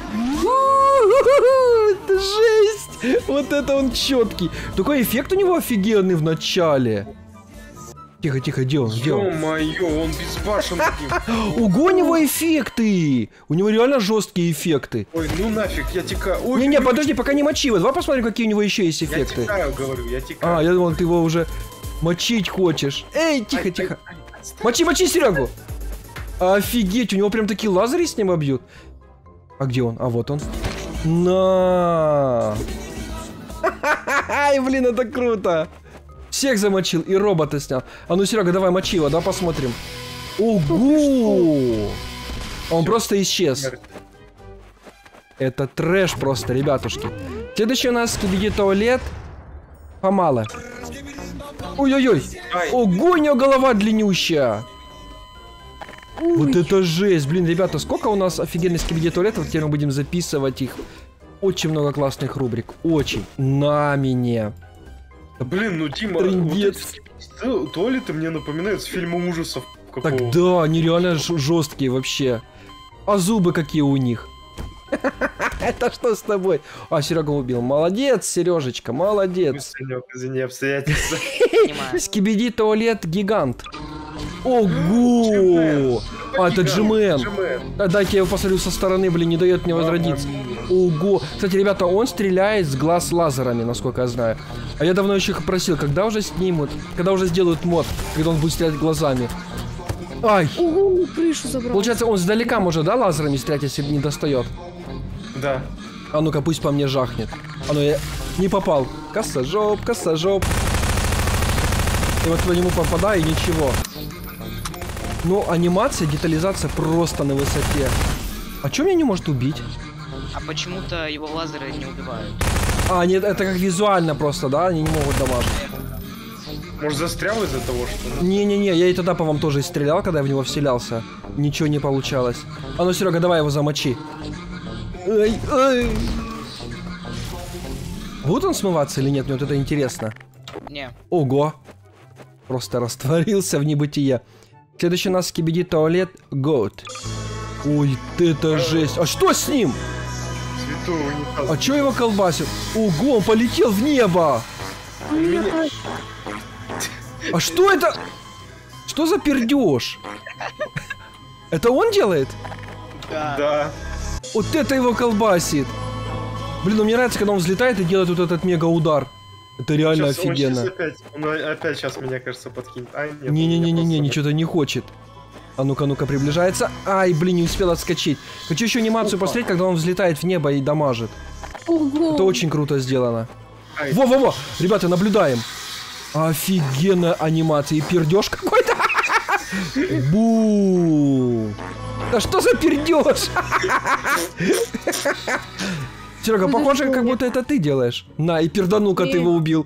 Это жесть. Вот это он четкий. Такой эффект у него офигенный в начале. Тихо, тихо, где он? Где он? Ё-моё, он безбашен таким. Ого, у него эффекты! У него реально жесткие эффекты. Ой, ну нафиг, я текаю. Ой, Не-не, ой, подожди, пока не мочи его. Давай посмотрим, какие у него еще есть Я эффекты. текаю, говорю, я текаю. А, я думал, ты его уже мочить хочешь. Эй, тихо, Ай, тихо. ай, ай, отстань. Мочи, мочи Серегу. Офигеть, у него прям такие лазеры с неба бьют. А где он? А вот он. На. Ай, блин, это круто. Всех замочил и робота снял. А ну, Серега, давай мочи его, да, посмотрим. Ого! Он просто исчез. Это трэш просто, ребятушки. Следующий у нас Скибиди Туалет. Помало. Ой-ой-ой. Ай. Ого, у него голова длиннющая. Вот это жесть. Блин, ребята, сколько у нас офигенных Скибиди Туалетов. Теперь мы будем записывать их. Очень много классных рубрик. Очень. На меня. Блин, ну Дима, Трындец. вот эти туалеты мне напоминают с фильма ужасов Так какого-то. да, они реально жесткие вообще. А зубы какие у них? Это что с тобой? А, Серега убил. Молодец, Сережечка, молодец. Санек, извини, обстоятельства. Понимаю. Скибиди Туалет Гигант. Ого! А, это Джимен. А, дайте я его посмотрю со стороны, блин, не дает мне возродиться. Ого! Кстати, ребята, он стреляет с глаз лазерами, насколько я знаю. А я давно еще просил, когда уже снимут, когда уже сделают мод, когда он будет стрелять глазами. Ай! Ого, крышу забрал. Получается, он сдалека может, да, лазерами стрелять, если не достает? Да. А ну-ка, пусть по мне жахнет. А ну, я не попал. Косожоп, косожоп. И вот по нему попадаю, и ничего. Ну, анимация, детализация просто на высоте. А чё меня не может убить? А почему-то его лазеры не убивают. А, нет, это как визуально просто, да? Они не могут дамажить. Может, застрял из-за того, что... Не-не-не, я и тогда по вам тоже стрелял, когда я в него вселялся. Ничего не получалось. А ну, Серега, давай его замочи. Ай, ай. Будет он смываться или нет? Мне вот это интересно. Не. Ого. Просто растворился в небытие. Следующий у нас Скибиди Туалет Goat. Ой, это жесть. А что с ним? Святой унитаз. А чё его колбасит? Ого, он полетел в небо. У меня меня- А что это? Что за пердеж? Это он делает? Да. Да. Вот это его колбасит. Блин, ну мне нравится, когда он взлетает и делает вот этот мега удар. Это реально Щас- он офигенно. щас опять, он опять сейчас меня, кажется, подкинет. А, нет, Не-не-не-не, он меня ничего-то не хочет. А ну-ка, ну-ка, приближается. Ай, блин, не успел отскочить. Хочу еще анимацию Опа. посмотреть, когда он взлетает в небо и дамажит. Ого. Это очень круто сделано. просто- Ай, Во-во-во! Ребята, наблюдаем. Офигенная анимация. И пердеж какой-то. Бу! Да что за пердеж? Серега, Ну, похоже, зашел как я. будто это ты делаешь. На, и пердану-ка ты его убил.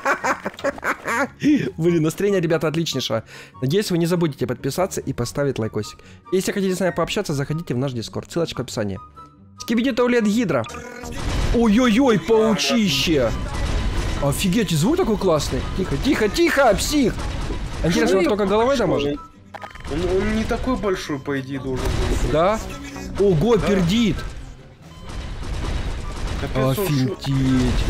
Блин, настроение, ребята, отличнейшее. Надеюсь, вы не забудете подписаться и поставить лайкосик. Если хотите с нами пообщаться, заходите в наш дискорд. Ссылочка в описании. Скибиди Туалет Гидра. Ой-ой-ой, паучище. Офигеть, звук такой классный. Тихо, тихо, тихо, псих. Интересно, он только головой дамажит? Он, он не такой большой, по идее, должен быть. Да? Ого, пердит. Капец, он шо- Офигеть.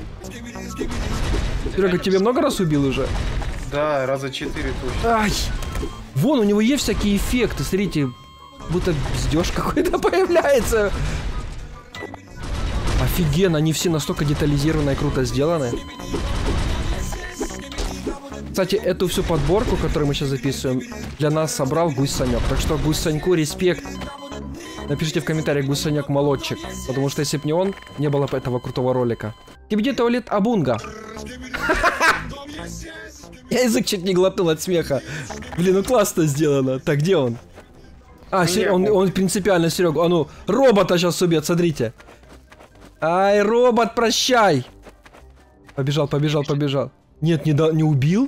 Серега, тебе много раз убил уже? Да, раза четыре точно. Ай! Вон, у него есть всякие эффекты, смотрите. Будто бздеж какой-то появляется. Офигенно, они все настолько детализированы и круто сделаны. Кстати, эту всю подборку, которую мы сейчас записываем, для нас собрал Гусь Санек. Так что Гусь Саньку респект. Напишите в комментариях, Гусь Санек молодчик. Потому что если бы не он, не было бы этого крутого ролика. Скибиди Туалет Абунга. Я язык чуть не глотнул от смеха. Блин, ну классно сделано. Так, где он? А, Се- он, он принципиально, Серега. А ну, робота сейчас убьет, смотрите. Ай, робот, прощай. Побежал, побежал, побежал. Нет, не, да, не убил?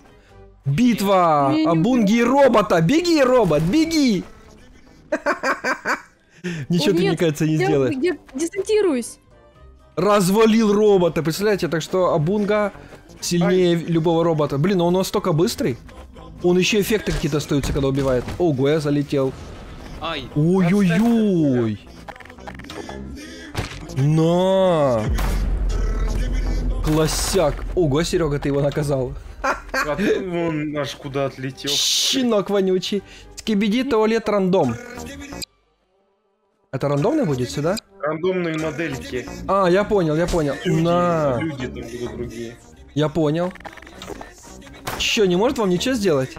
Битва! Не, не Абунги и робота! Беги, робот, беги! Ничего О, ты, мне нет, кажется, не Я, сделаешь. я десантируюсь. Развалил робота, представляете? Так что Абунга сильнее любого робота. Блин, он настолько быстрый. Он еще эффекты какие-то остаются, когда убивает. Ого, я залетел. Ай, Ой-ой-ой. На. Классяк. Ого, Серега, ты его наказал. А он аж куда отлетел. Щенок вонючий. Скибиди туалет рандом. Это рандомный будет сюда? Рандомные модельки. А, я понял, я понял. Люди, На. люди там будут другие. Я понял. Чё, не может вам ничего сделать?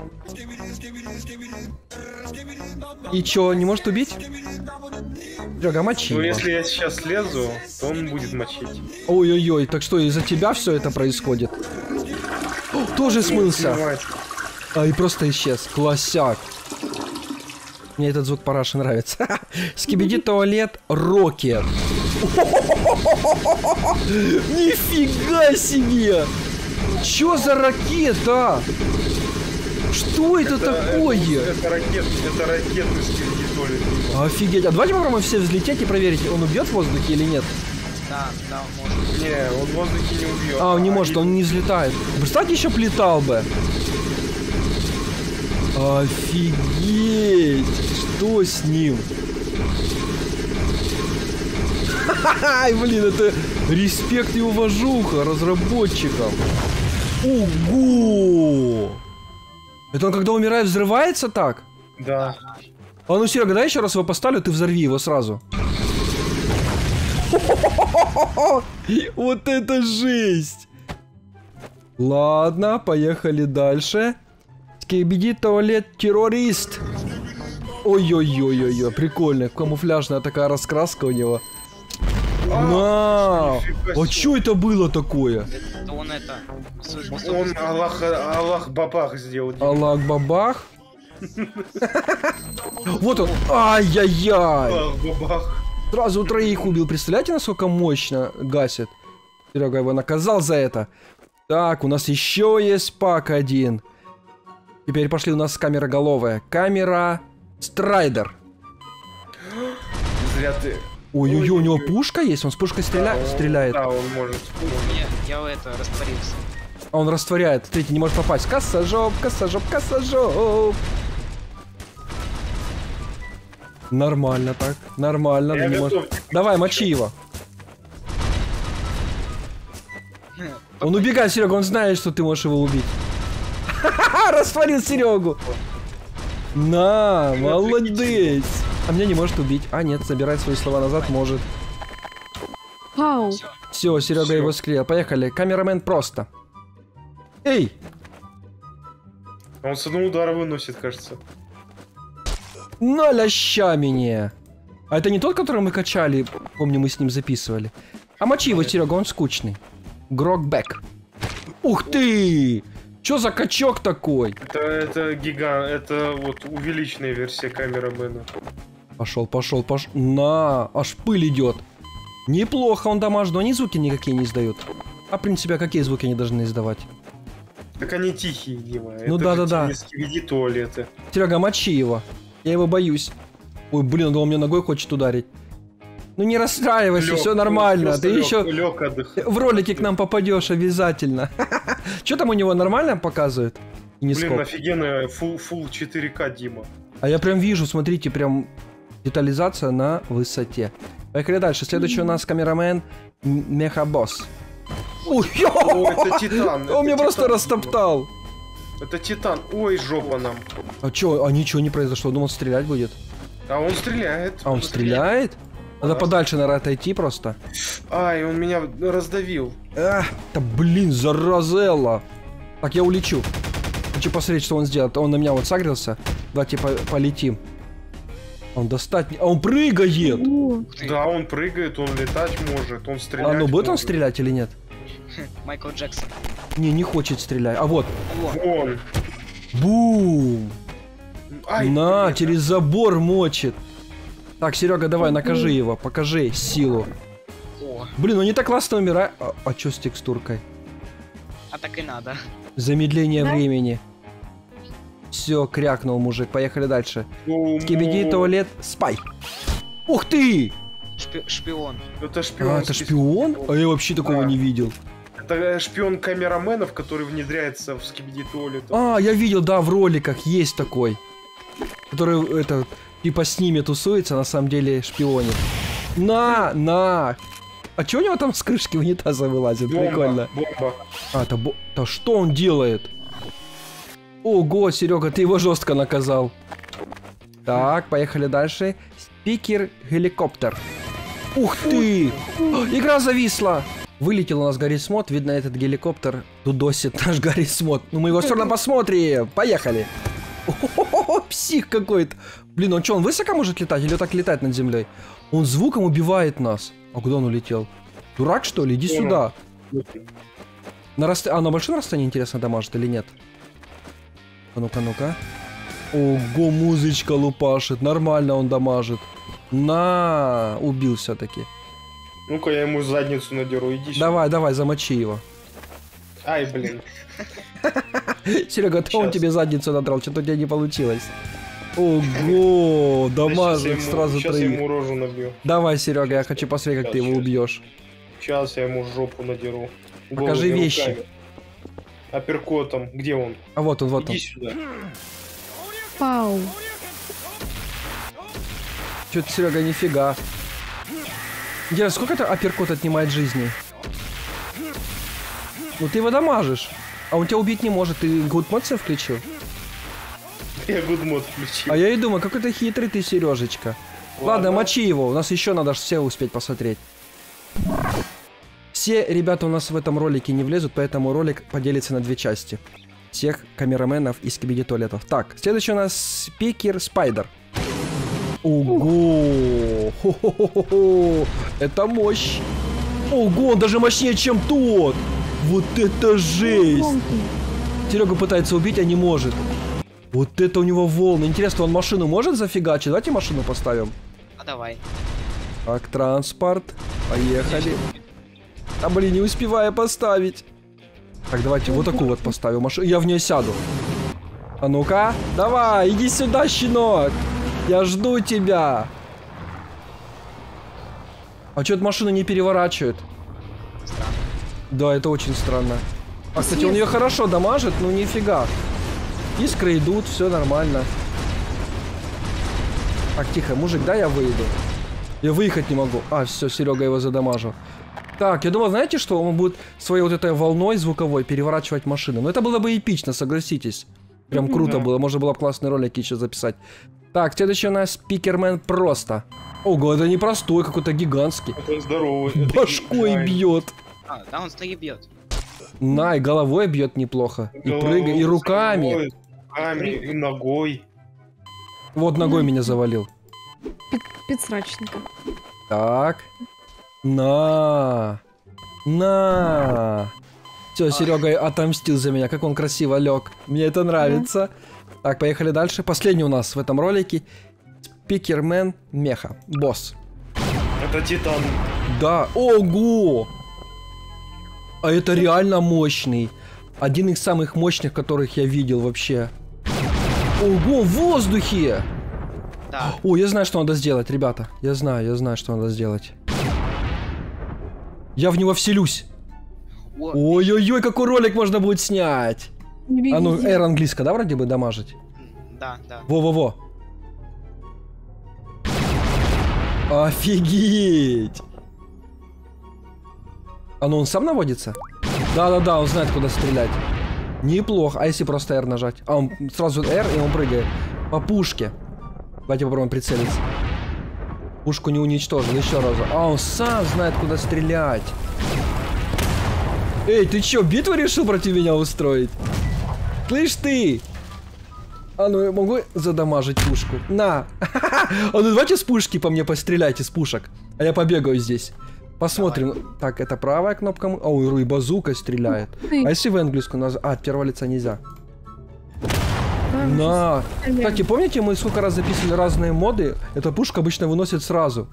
И чё, не может убить? Серега, мочи Ну, его. если я сейчас слезу, то он будет мочить. Ой-ой-ой, так что из-за тебя все это происходит? О, тоже смылся. Сливает. А, и просто исчез. Классяк. Мне этот звук параши нравится. Скибиди туалет Рокет. Нифига себе! Чё за ракета? Что это, такое? Это, это ракет, это ракеты с кредитолей. Офигеть. А давайте попробуем все взлететь и проверить, он убьет в воздухе или нет. да, да, он может. Не, он в воздухе не убьет. А, он не может, он не взлетает. Представьте, еще плетал бы. Офигеть! Что с ним? Ай, блин, это респект и уважуха разработчикам. Ого! Это он когда умирает, взрывается так? Да. А ну, Серега, дай еще раз его поставлю, ты взорви его сразу. Вот это жесть! Ладно, поехали дальше. Скибиди туалет террорист. Ой-ой-ой-ой-ой, прикольно. Камуфляжная такая раскраска у него. На! А что это было такое? Это он это. с- Он Аллах, Аллах Бабах сделал. Аллах бабах. Вот он. Ай-яй-яй. Аллах Бабах. Сразу троих убил. Представляете, насколько мощно гасит? Серега его наказал за это. Так, у нас еще есть пак один. Теперь пошли у нас камера головая. Камера Страйдер. Зря ты. Ой-ой-ой, у него пушка есть? Он с пушкой стреля... Да, он- стреляет. Да, он может. Я, я это растворился. А он растворяет. Смотрите, не может попасть. Косожоп, косожоп, косожоп. Нормально так. Нормально. Я но не готов. может. Давай, мочи его. Он убегает, Серега, он знает, что ты можешь его убить. Ха-ха-ха, растворил Серегу. На, молодец. А меня не может убить. А, нет, забирать свои слова назад может. Ау. Все, Серега Всё. его склеил. Поехали. Камерамен просто. Эй! Он с одного удара выносит, кажется. На ляща меня. А это не тот, который мы качали? Помню, мы с ним записывали. А мочи его, Серега, он скучный. Грокбэк. Ух ты! Чё за качок такой? Это, это гигант, это вот увеличенная версия камерамена. Пошел, пошел, пошел. На, аж пыль идет. Неплохо он дамаж, но они звуки никакие не издают. А в принципе, а какие звуки они должны издавать? Так они тихие, Дима. Ну да-да-да. Скибиди туалеты. Серега, мочи его. Я его боюсь. Ой, блин, он мне ногой хочет ударить. Ну не расстраивайся, Лёг, все ну, нормально. просто Ты лёг- еще лёг отдых. в ролике к нам попадешь обязательно. Что там у него нормально показывает? И не Блин, скоп. офигенная full, full четыре ка, Дима. А я прям вижу, смотрите, прям детализация на высоте. Поехали дальше. Следующий у нас камерамен М- Мехабосс. Ой, О, это Титан. это он меня просто Титан, растоптал. Дима. Это Титан. Ой, жопа нам. А чё, а ничего не произошло? Думал, стрелять будет. А он стреляет. А он стреляет? Надо Да. подальше, наверное, отойти просто. Ай, он меня раздавил. Ах, да блин, заразела. Так, я улечу. Хочу посмотреть, что он сделает. Он на меня вот сагрился. Давайте по полетим. Он достать... не- А он прыгает! О, Да, он прыгает, он летать может, он стрелять А ну будет он может. стрелять или нет? Майкл Джексон. Не, не хочет стрелять. А вот. О, Вон. Бум! Ай, На, блин, через забор мочит. Так, Серега, давай, накажи его. Покажи силу. о, Блин, он не так классно умирает. А, а чё с текстуркой? а так и надо. Замедление Да? времени. Все, крякнул мужик. Поехали дальше. ну, Скибиди ну, туалет спай. Ух ты! Шпи- шпион. Это шпион. А, это шпион? А я вообще такого Да. не видел. Это шпион камераменов, который внедряется в скибиди туалет. А, я видел, да, в роликах есть такой. Который, это, типа с ними тусуется, а на самом деле шпионит. На, на! А чё у него там с крышки унитаза вылазит? Прикольно. Бомба. А, это бо... Да что он делает? Ого, Серега, ты его жестко наказал. Так, поехали дальше. Спикер-геликоптер. Ух ты! О, игра зависла! Вылетел у нас Гарри Смот. Видно, этот геликоптер дудосит наш Гарри Смот. Ну, мы его все равно посмотрим. Поехали! О-хо-хо-хо, псих какой-то. Блин, он что, он высоко может летать или так летать над землей? Он звуком убивает нас. А куда он улетел? Дурак, что ли? Иди сюда. На расст... А на большом расстоянии, интересно, дамажит или нет? А ну-ка, ну-ка. Ого, музычка лупашит. Нормально он дамажит. На, убил все-таки. Ну-ка, я ему задницу надеру, иди сюда. Давай, давай, замочи его. Ай, блин. Серега, то он Щас. тебе задницу надрал, что-то у тебя не получилось. Ого, дамажит сразу Сейчас я троих. ему рожу набью. Давай, Серега, я хочу посмотреть, как ты его Щас. убьешь. Сейчас я ему жопу надеру. Покажи Голыми вещи. руками. Апперкотом. Где он? А вот он, вот он. Иди сюда. Пау. Что-то, Серега, нифига. Интересно, сколько это апперкот отнимает жизни? Ну ты его дамажишь. А он тебя убить не может. Ты good mode себе включил? Я гудмод включил. А я и думаю, какой-то хитрый ты, Сережечка. Ладно, Ладно. мочи его. У нас еще надо ж все успеть посмотреть. Все ребята у нас в этом ролике не влезут, поэтому ролик поделится на две части. Всех камераменов из скибиди туалетов. Так, следующий у нас спикер Спайдер. Ого! Хо-хо-хо-хо! Это мощь! Ого, он даже мощнее, чем тот! Вот это жесть! Громкий. Серега пытается убить, а не может. Вот это у него волны. Интересно, он машину может зафигачить? Давайте машину поставим. А давай. Так, транспорт. Поехали. А, блин, не успеваю поставить. Так, давайте вот такую вот поставим машину. Я в нее сяду. А ну-ка. Давай, иди сюда, щенок. Я жду тебя. А что-то машину не переворачивает. Странно. Да, это очень странно. А, кстати, он ее хорошо дамажит, ну нифига. Искры идут, все нормально. Так, тихо, мужик, да я выйду? Я выехать не могу. А, все, Серега его задамажил. Так, я думал, знаете что? Он будет своей вот этой волной звуковой переворачивать машину. Но это было бы эпично, согласитесь. Прям круто Да. было. Можно было бы классный ролик еще записать. Так, следующий у нас Спикермен просто. Ого, это не простой, какой-то гигантский. Это здоровый. это Башкой гигant. бьет. А, да, он стоит бьет. На, и головой бьет неплохо. И Головой, прыгает, и руками. головой, руками, и ногой. Вот ногой меня завалил. Пи- Підсрачника. Так. На. На. Все, Серега отомстил за меня. Как он красиво лег. Мне это нравится. Так, поехали дальше. Последний у нас в этом ролике. Спикермен Меха. Босс. Это Титан. Да. Ого! А это реально мощный. Один из самых мощных, которых я видел вообще. Ого, в воздухе! Да. О, я знаю, что надо сделать, ребята. Я знаю, я знаю, что надо сделать. Я в него вселюсь. О, Ой-ой-ой, какой ролик можно будет снять. Не А ну, бегите. R английская, да, вроде бы дамажить? да, да. Во-во-во. Офигеть. А ну, он сам наводится? Да-да-да, он знает, куда стрелять. Неплохо. А если просто R нажать? А, он сразу R, и он прыгает. По пушке. Давайте попробуем прицелиться. Пушку не уничтожил, еще раз. А, он сам знает, куда стрелять. Эй, ты чё, битву решил против меня устроить? Слышь ты! А ну, я могу задамажить пушку? На! А ну, давайте с пушки по мне постреляйте, с пушек. А я побегаю здесь. Посмотрим. Так, это правая кнопка. Ой, Руй базука стреляет. Ты. А если в английскую наз... А, от первого лица нельзя. Да, На! стреляем. Кстати, помните, мы сколько раз записывали разные моды? Эта пушка обычно выносит сразу.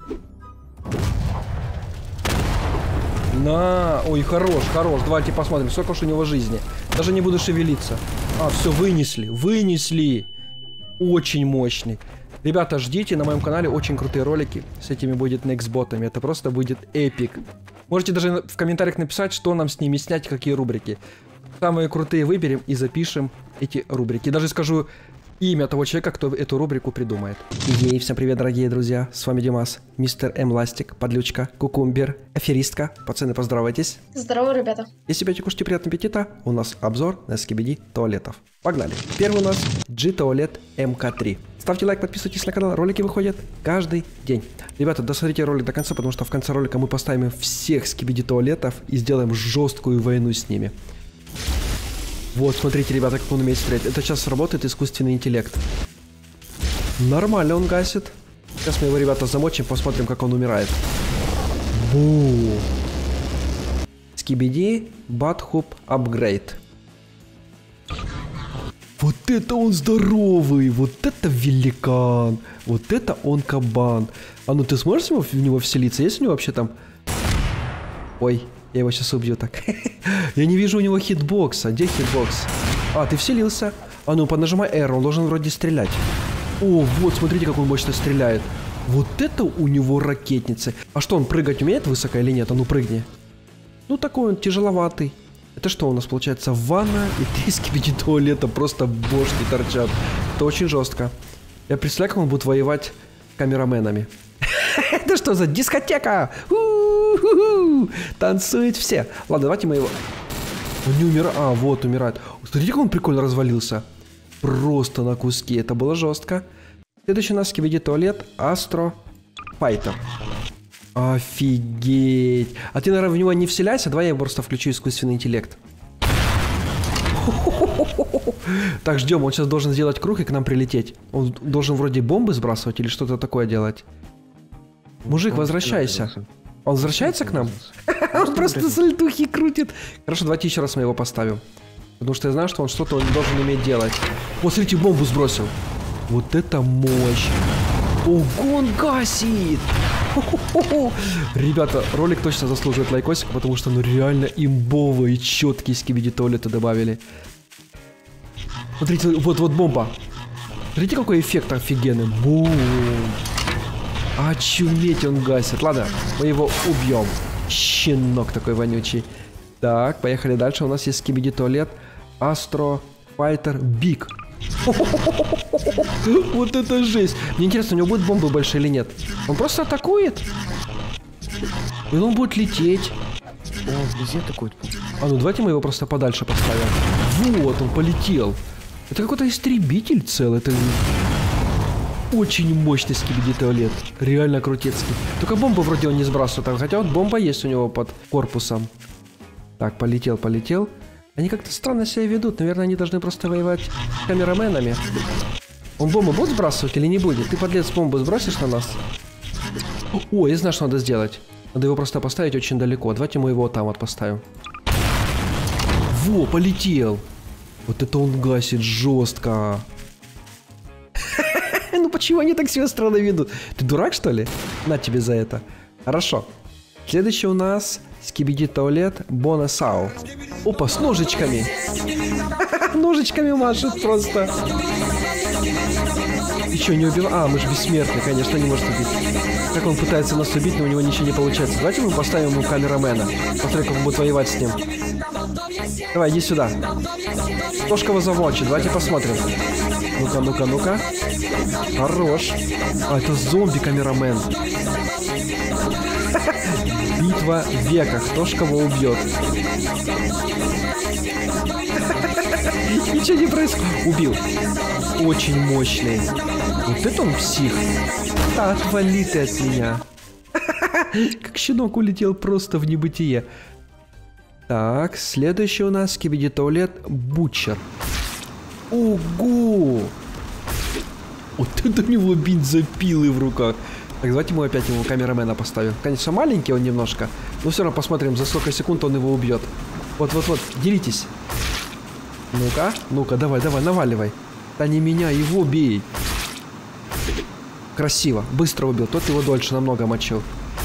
На! Ой, хорош, хорош. Давайте посмотрим, сколько ж у него жизни. Даже не буду шевелиться. А, все, вынесли, вынесли. Очень мощный. Ребята, ждите на моем канале очень крутые ролики с этими будет Nextботами. Это просто будет эпик. Можете даже в комментариях написать, что нам с ними снять, какие рубрики. Самые крутые выберем и запишем эти рубрики. Даже скажу имя того человека, кто эту рубрику придумает. Ей, всем привет, дорогие друзья. С вами Димас, мистер Эмластик, Подлючка, Кукумбер, Аферистка. Пацаны, поздоровайтесь. Здорово, ребята. Если опять кушайте, приятного аппетита. У нас обзор на скибиди туалетов. Погнали. Первый у нас G-туалет эм ка три. Ставьте лайк, подписывайтесь на канал, ролики выходят каждый день. Ребята, досмотрите ролик до конца, потому что в конце ролика мы поставим всех скибиди туалетов и сделаем жесткую войну с ними. Вот, смотрите, ребята, как он умеет стрелять. Это сейчас работает искусственный интеллект. Нормально он гасит. Сейчас мы его, ребята, замочим, посмотрим, как он умирает. Бу. Скибиди Батхуб апгрейд. Вот это он здоровый, вот это великан, вот это он кабан. А ну ты сможешь в него вселиться? Есть у него вообще там... Ой, я его сейчас убью так. Я не вижу у него хитбокса. Где хитбокс? А, ты вселился? А ну, поднажимай R, он должен вроде стрелять. О, вот, смотрите, как он мощно стреляет. Вот это у него ракетницы. А что, он прыгать умеет высоко или нет? А ну, прыгни. Ну, такой он тяжеловатый. Это что у нас получается? Ванна и три скибиди туалета. Просто бошки торчат. Это очень жестко. Я представляю, как он будет воевать с камераменами. Это что за дискотека? Танцуют все. Ладно, давайте мы его... Он не умирает. А, вот, умирает. Смотрите, как он прикольно развалился. Просто на куски. Это было жестко. Следующий у нас скибиди туалет Астро Файтер. Офигеть. А ты, наверное, в него не вселяйся. Давай я просто включу искусственный интеллект. Так, ждем. Он сейчас должен сделать круг и к нам прилететь. Он должен вроде бомбы сбрасывать или что-то такое делать. Мужик, возвращайся. Он возвращается к нам? Он просто сальтухи крутит. Хорошо, давайте еще раз мы его поставим. Потому что я знаю, что он что-то должен уметь делать. Вот, смотрите, бомбу сбросил. Вот это мощь. Ого, он гасит. Ребята, ролик точно заслуживает лайкосик, потому что ну реально имбовые, четкие скибиди туалеты добавили. Смотрите, вот-вот бомба. Смотрите, какой эффект офигенный. Бум. Очуметь, он гасит. Ладно, мы его убьем. Щенок такой вонючий. Так, поехали дальше. У нас есть скибиди туалет Астро Файтер Биг. Вот это жесть. Мне интересно, у него будет бомбы больше или нет? Он просто атакует? И он будет лететь. О, везде такой. А ну давайте мы его просто подальше поставим. Вот, он полетел. Это какой-то истребитель целый. Это очень мощный скибиди туалет. Реально крутецкий. Только бомбы вроде он не сбрасывает. Хотя вот бомба есть у него под корпусом. Так, полетел, полетел. Они как-то странно себя ведут. Наверное, они должны просто воевать с камераменами. Он бомбу будет сбрасывать или не будет? Ты, подлец, бомбу сбросишь на нас? О, я знаю, что надо сделать. Надо его просто поставить очень далеко. Давайте мы его вот там вот поставим. Во, полетел. Вот это он гасит жестко. Ну почему они так себя странно ведут? Ты дурак, что ли? На тебе за это. Хорошо. Следующий у нас скибиди туалет Бонасау. Опа, с ножичками. Ножичками машет просто. Еще не убил. А, мы же бессмертны, конечно, не может убить. Как он пытается нас убить, но у него ничего не получается. Давайте мы поставим ему камерамена. Посмотрим, как он будет воевать с ним. Давай, иди сюда. Кто кого замочит? Давайте посмотрим. Ну-ка, ну-ка, ну-ка. Хорош. А, это зомби-камерамен. Битва века. Кто ж кого убьет? Ничего не происходит. Убил. Очень мощный. Вот это он псих. Да, отвали ты от меня. Как щенок улетел просто в небытие. Так, следующий у нас скибиди туалет Бутчер. Ого! Вот это у него бензопилы в руках. Так, давайте мы опять его камерамена поставим. Конечно, маленький он немножко, но все равно посмотрим, за сколько секунд он его убьет. Вот-вот-вот, делитесь. Ну-ка, ну-ка, давай, давай, наваливай. Да не меня, его бей. Красиво, быстро убил. Тот его дольше намного мочил.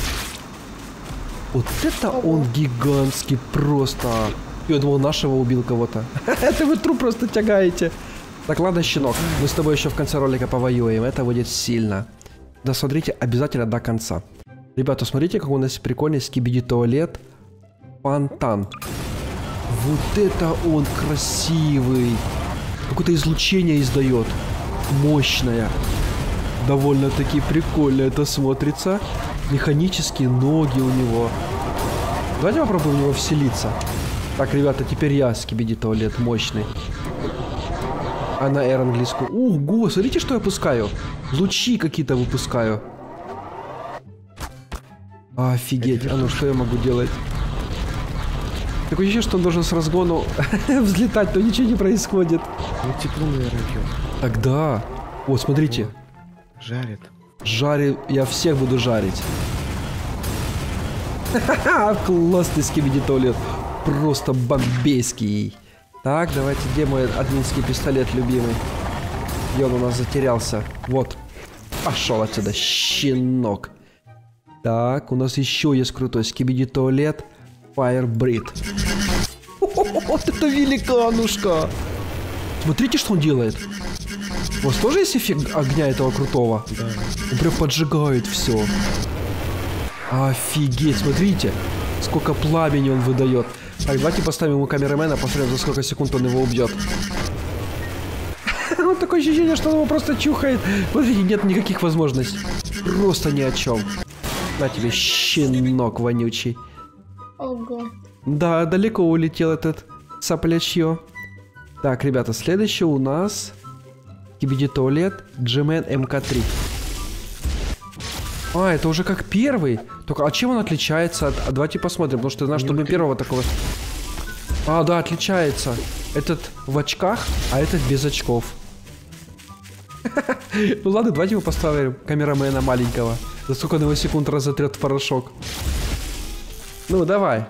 Вот это он гигантский просто. Я думал, нашего убил кого-то. Это вы труп просто тягаете. Так, ладно, щенок, мы с тобой еще в конце ролика повоюем, это будет сильно. Да, смотрите обязательно до конца. Ребята, смотрите, какой у нас прикольный скибиди-туалет. Фонтан. Вот это он красивый. Какое-то излучение издает. Мощное. Довольно-таки прикольно это смотрится. Механические ноги у него. Давайте попробуем в него вселиться. Так, ребята, теперь я скибиди-туалет мощный. А на R английскую. Ого, смотрите, что я пускаю. Лучи какие-то выпускаю. Офигеть. А ну, что я могу делать? Такое ощущение, что он должен с разгону взлетать, но ничего не происходит. Ну, тепло, наверное, пьет. Тогда. Вот, смотрите. Жарит. Жарю. Я всех буду жарить. Ха-ха-ха, классный скибиди-туалет. Просто бомбейский. Так, давайте, где мой админский пистолет любимый? Где он у нас затерялся? Вот. Пошел отсюда, щенок. Так, у нас еще есть крутой скибиди-туалет. Firebreed. Вот это великанушка. Смотрите, что он делает. У вас тоже есть эффект огня этого крутого? Да. Он прям поджигает все. Офигеть, смотрите. Сколько пламени он выдает. Так, давайте поставим ему камерамена, посмотрим, за сколько секунд он его убьет. Вот такое ощущение, что он его просто чухает. Смотрите, нет никаких возможностей. Просто ни о чем. На тебе, щенок вонючий. Ого. Да, далеко улетел этот соплячье. Так, ребята, следующий у нас скибиди-туалет Джи-мен эм ка три. А, это уже как первый. Только, а чем он отличается от... А давайте посмотрим, потому что я знаю, что мы первого такого... А, да, отличается. Этот в очках, а этот без очков. Ну ладно, давайте его поставим камерамена маленького. За сколько на его секунд разотрет в порошок. Ну, давай.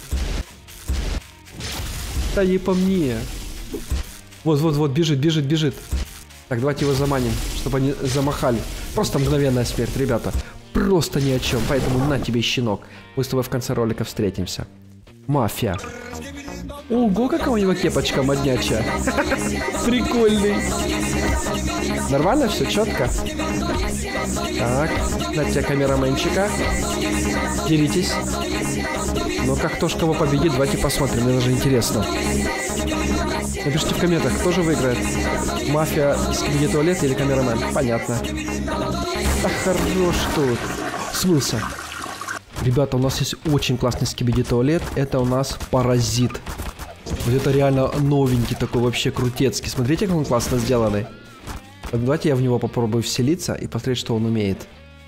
Да не по мне. Вот-вот-вот, бежит, бежит, бежит. Так, давайте его заманим, чтобы они замахали. Просто мгновенная смерть, ребята. Просто ни о чем. Поэтому на тебе, щенок. Мы с тобой в конце ролика встретимся. Мафия. Ого, какая у него кепочка моднячая. Прикольный. Нормально все, четко? Так, на тебя камераменчика. Деритесь. Ну, как кто ж кого победит, давайте посмотрим. Мне даже интересно. Напишите в комментах, кто же выиграет. Мафия, скибиди-туалет или камерамен? Понятно. Да хорош тут. Смылся. Ребята, у нас есть очень классный скибиди-туалет. Это у нас паразит. Вот это реально новенький такой, вообще крутецкий. Смотрите, как он классно сделанный. Давайте я в него попробую вселиться и посмотреть, что он умеет.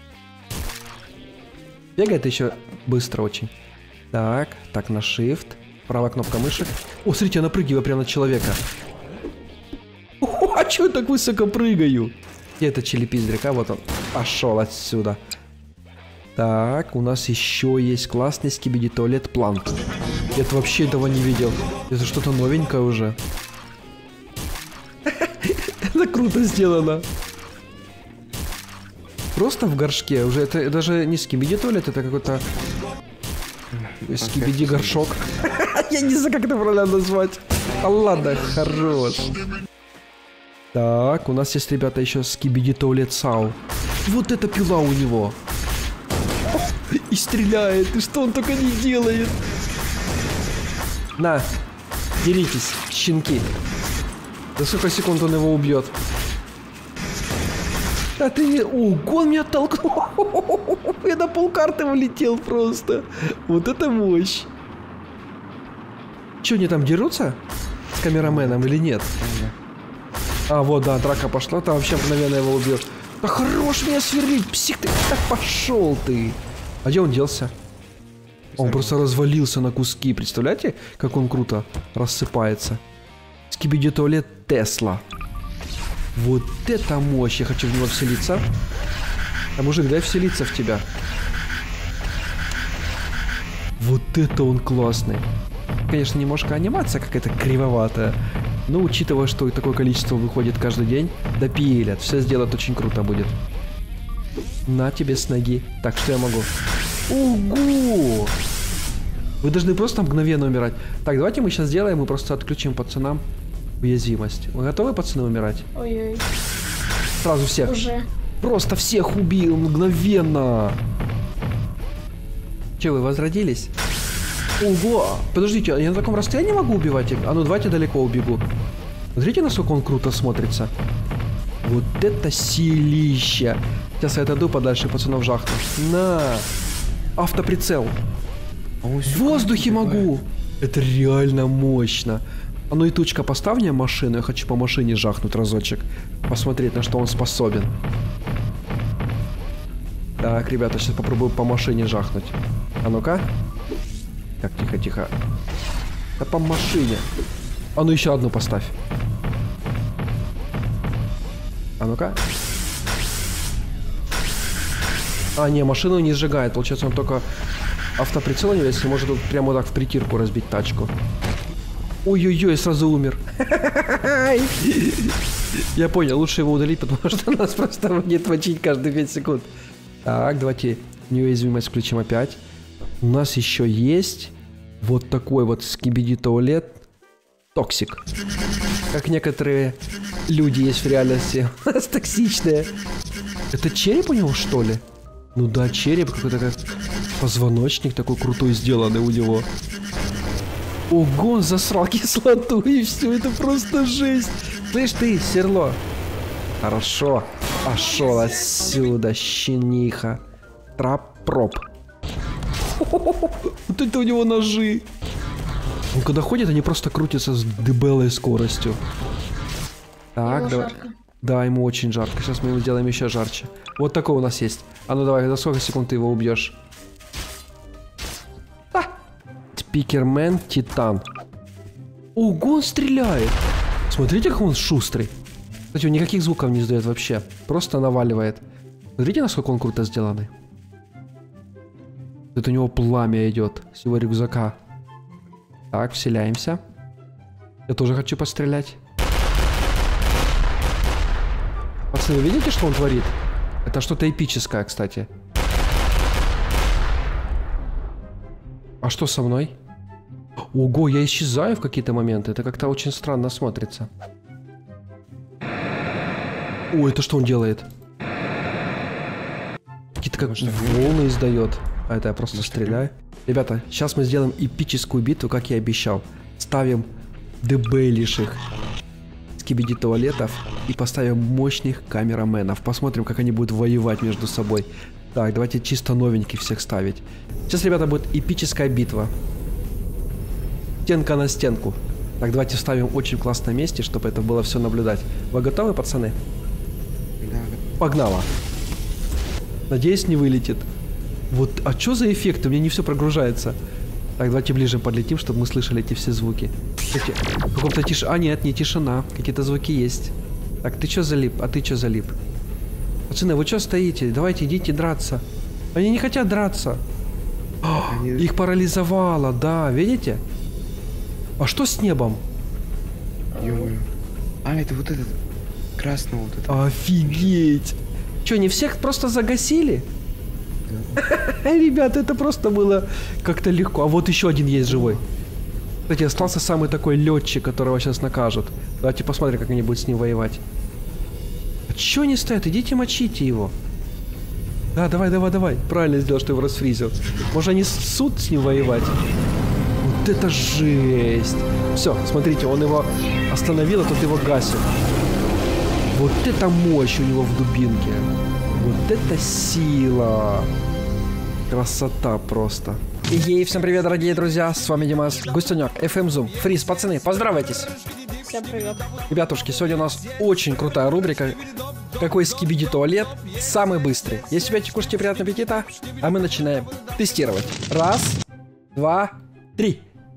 Бегает еще быстро очень. Так, так, на Shift. Правая кнопка мыши. О, смотрите, я напрыгиваю прямо на человека. О, а чё я так высоко прыгаю? Где это чили-пиздрик, а? Вот он. Пошел отсюда. Так, у нас еще есть классный скибиди-туалет Планк. Я вообще этого не видел. Это что-то новенькое уже. Это круто сделано. Просто в горшке. Уже это даже не скибиди-туалет, это какой-то... Скибиди-горшок. Я не знаю, как это правильно назвать. А ладно, хорош. Так, у нас есть, ребята, еще скибиди-туалет Сау. Вот эта пила у него. И стреляет. И что он только не делает. На, деритесь, щенки. За сколько секунд он его убьет? А ты... Ого, он меня толкнул. Я на полкарты улетел просто. Вот это мощь. Че, они там дерутся? С камераменом или нет? А, вот, да, драка пошла. Там вообще мгновенно его убьет. Да хорош меня сверлить, псих ты. Так пошел ты. А где он делся? Он просто развалился на куски. Представляете, как он круто рассыпается? Скибиди-туалет Тесла. Вот это мощь. Я хочу в него вселиться. А мужик, дай вселиться в тебя. Вот это он классный. Конечно, немножко анимация какая-то кривоватая. Но учитывая, что такое количество выходит каждый день, допилят. Все сделать очень круто будет. На тебе с ноги. Так, что я могу? Ого! Вы должны просто мгновенно умирать. Так, давайте мы сейчас сделаем. Мы просто отключим пацанам Уязвимость. Вы готовы, пацаны, умирать? Ой-ой. Сразу всех. Уже. Просто всех убил мгновенно. Че, вы возродились? Ого! Подождите, я на таком расстоянии могу убивать их? А ну давайте далеко убегу. Смотрите, насколько он круто смотрится. Вот это силища. Сейчас я отойду подальше, пацанов жахну. На! Автоприцел. В воздухе могу. Это реально мощно. А ну и тучка, поставь мне машину. Я хочу по машине жахнуть разочек. Посмотреть, на что он способен. Так, ребята, сейчас попробую по машине жахнуть. А ну-ка. Так, тихо-тихо. Да по машине. А ну еще одну поставь. А ну-ка. А, не, машину не сжигает. Получается, он только автоприцел у него, если может тут прямо так в притирку разбить тачку. Ой-ой-ой, сразу умер. Я понял, лучше его удалить, потому что нас просто будет мочить каждые пять секунд. Так, давайте неуязвимость включим опять. У нас еще есть вот такой вот скибиди туалет. Токсик. Как некоторые люди есть в реальности. Токсичные. Это череп у него, что ли? Ну да, череп, какой-то как позвоночник такой крутой сделанный у него. Ого, он засрал кислоту, и все, это просто жесть. Слышь ты, серло. Хорошо. Пошел отсюда, щениха. Трап-проп. Вот это у него ножи. Он когда ходит, они просто крутятся с дебелой скоростью. Так, давай. Жарко. Да, ему очень жарко. Сейчас мы его сделаем еще жарче. Вот такой у нас есть. А ну давай, за сколько секунд ты его убьешь? А! Спикермен Титан. Ого, он стреляет. Смотрите, как он шустрый. Кстати, он никаких звуков не издает вообще. Просто наваливает. Смотрите, насколько он круто сделанный. Это у него пламя идет с его рюкзака. Так, вселяемся. Я тоже хочу пострелять. Пацаны, вы видите, что он творит? Это что-то эпическое, кстати. А что со мной? Ого, я исчезаю в какие-то моменты. Это как-то очень странно смотрится. О, это что он делает? Какие-то как волны издает. А это я просто стреляю. Ребята, сейчас мы сделаем эпическую битву, как я и обещал. Ставим дебелейших скибиди туалетов и поставим мощных камераменов. Посмотрим, как они будут воевать между собой. Так, давайте чисто новеньких всех ставить. Сейчас, ребята, будет эпическая битва. Стенка на стенку. Так, давайте вставим в очень классном месте, чтобы это было все наблюдать. Вы готовы, пацаны? Да. Погнала. Надеюсь, не вылетит. Вот, а что за эффекты? У меня не все прогружается. Так, давайте ближе подлетим, чтобы мы слышали эти все звуки. Кстати, в каком-то тиш... А, нет, не тишина. Какие-то звуки есть. Так, ты что залип? А ты что залип? Пацаны, вы что стоите? Давайте идите драться. Они не хотят драться. Они... Их парализовало, да, видите? А что с небом? Ё-моё. А, это вот этот красный вот этот. Офигеть! Че, не всех просто загасили? Ребята, это просто было как-то легко. А вот еще один есть живой. Кстати, остался самый такой летчик, которого сейчас накажут. Давайте посмотрим, как они будут с ним воевать. А че они стоят? Идите мочите его. Да, давай, давай, давай. Правильно сделал, что его расфризил. Может, они суд с ним воевать? Вот это жесть. Все, смотрите, он его остановил, а тут его гасит. Вот это мощь у него в дубинке. Вот это сила. Красота просто. Ей, всем привет, дорогие друзья. С вами Димас, Густенек, эф эм Zoom, Фриз, пацаны, поздравайтесь. Всем привет. Ребятушки, сегодня у нас очень крутая рубрика. Какой скибиди туалет самый быстрый. Если у тебя кушайте, приятного аппетита. А мы начинаем тестировать. Раз, два, три.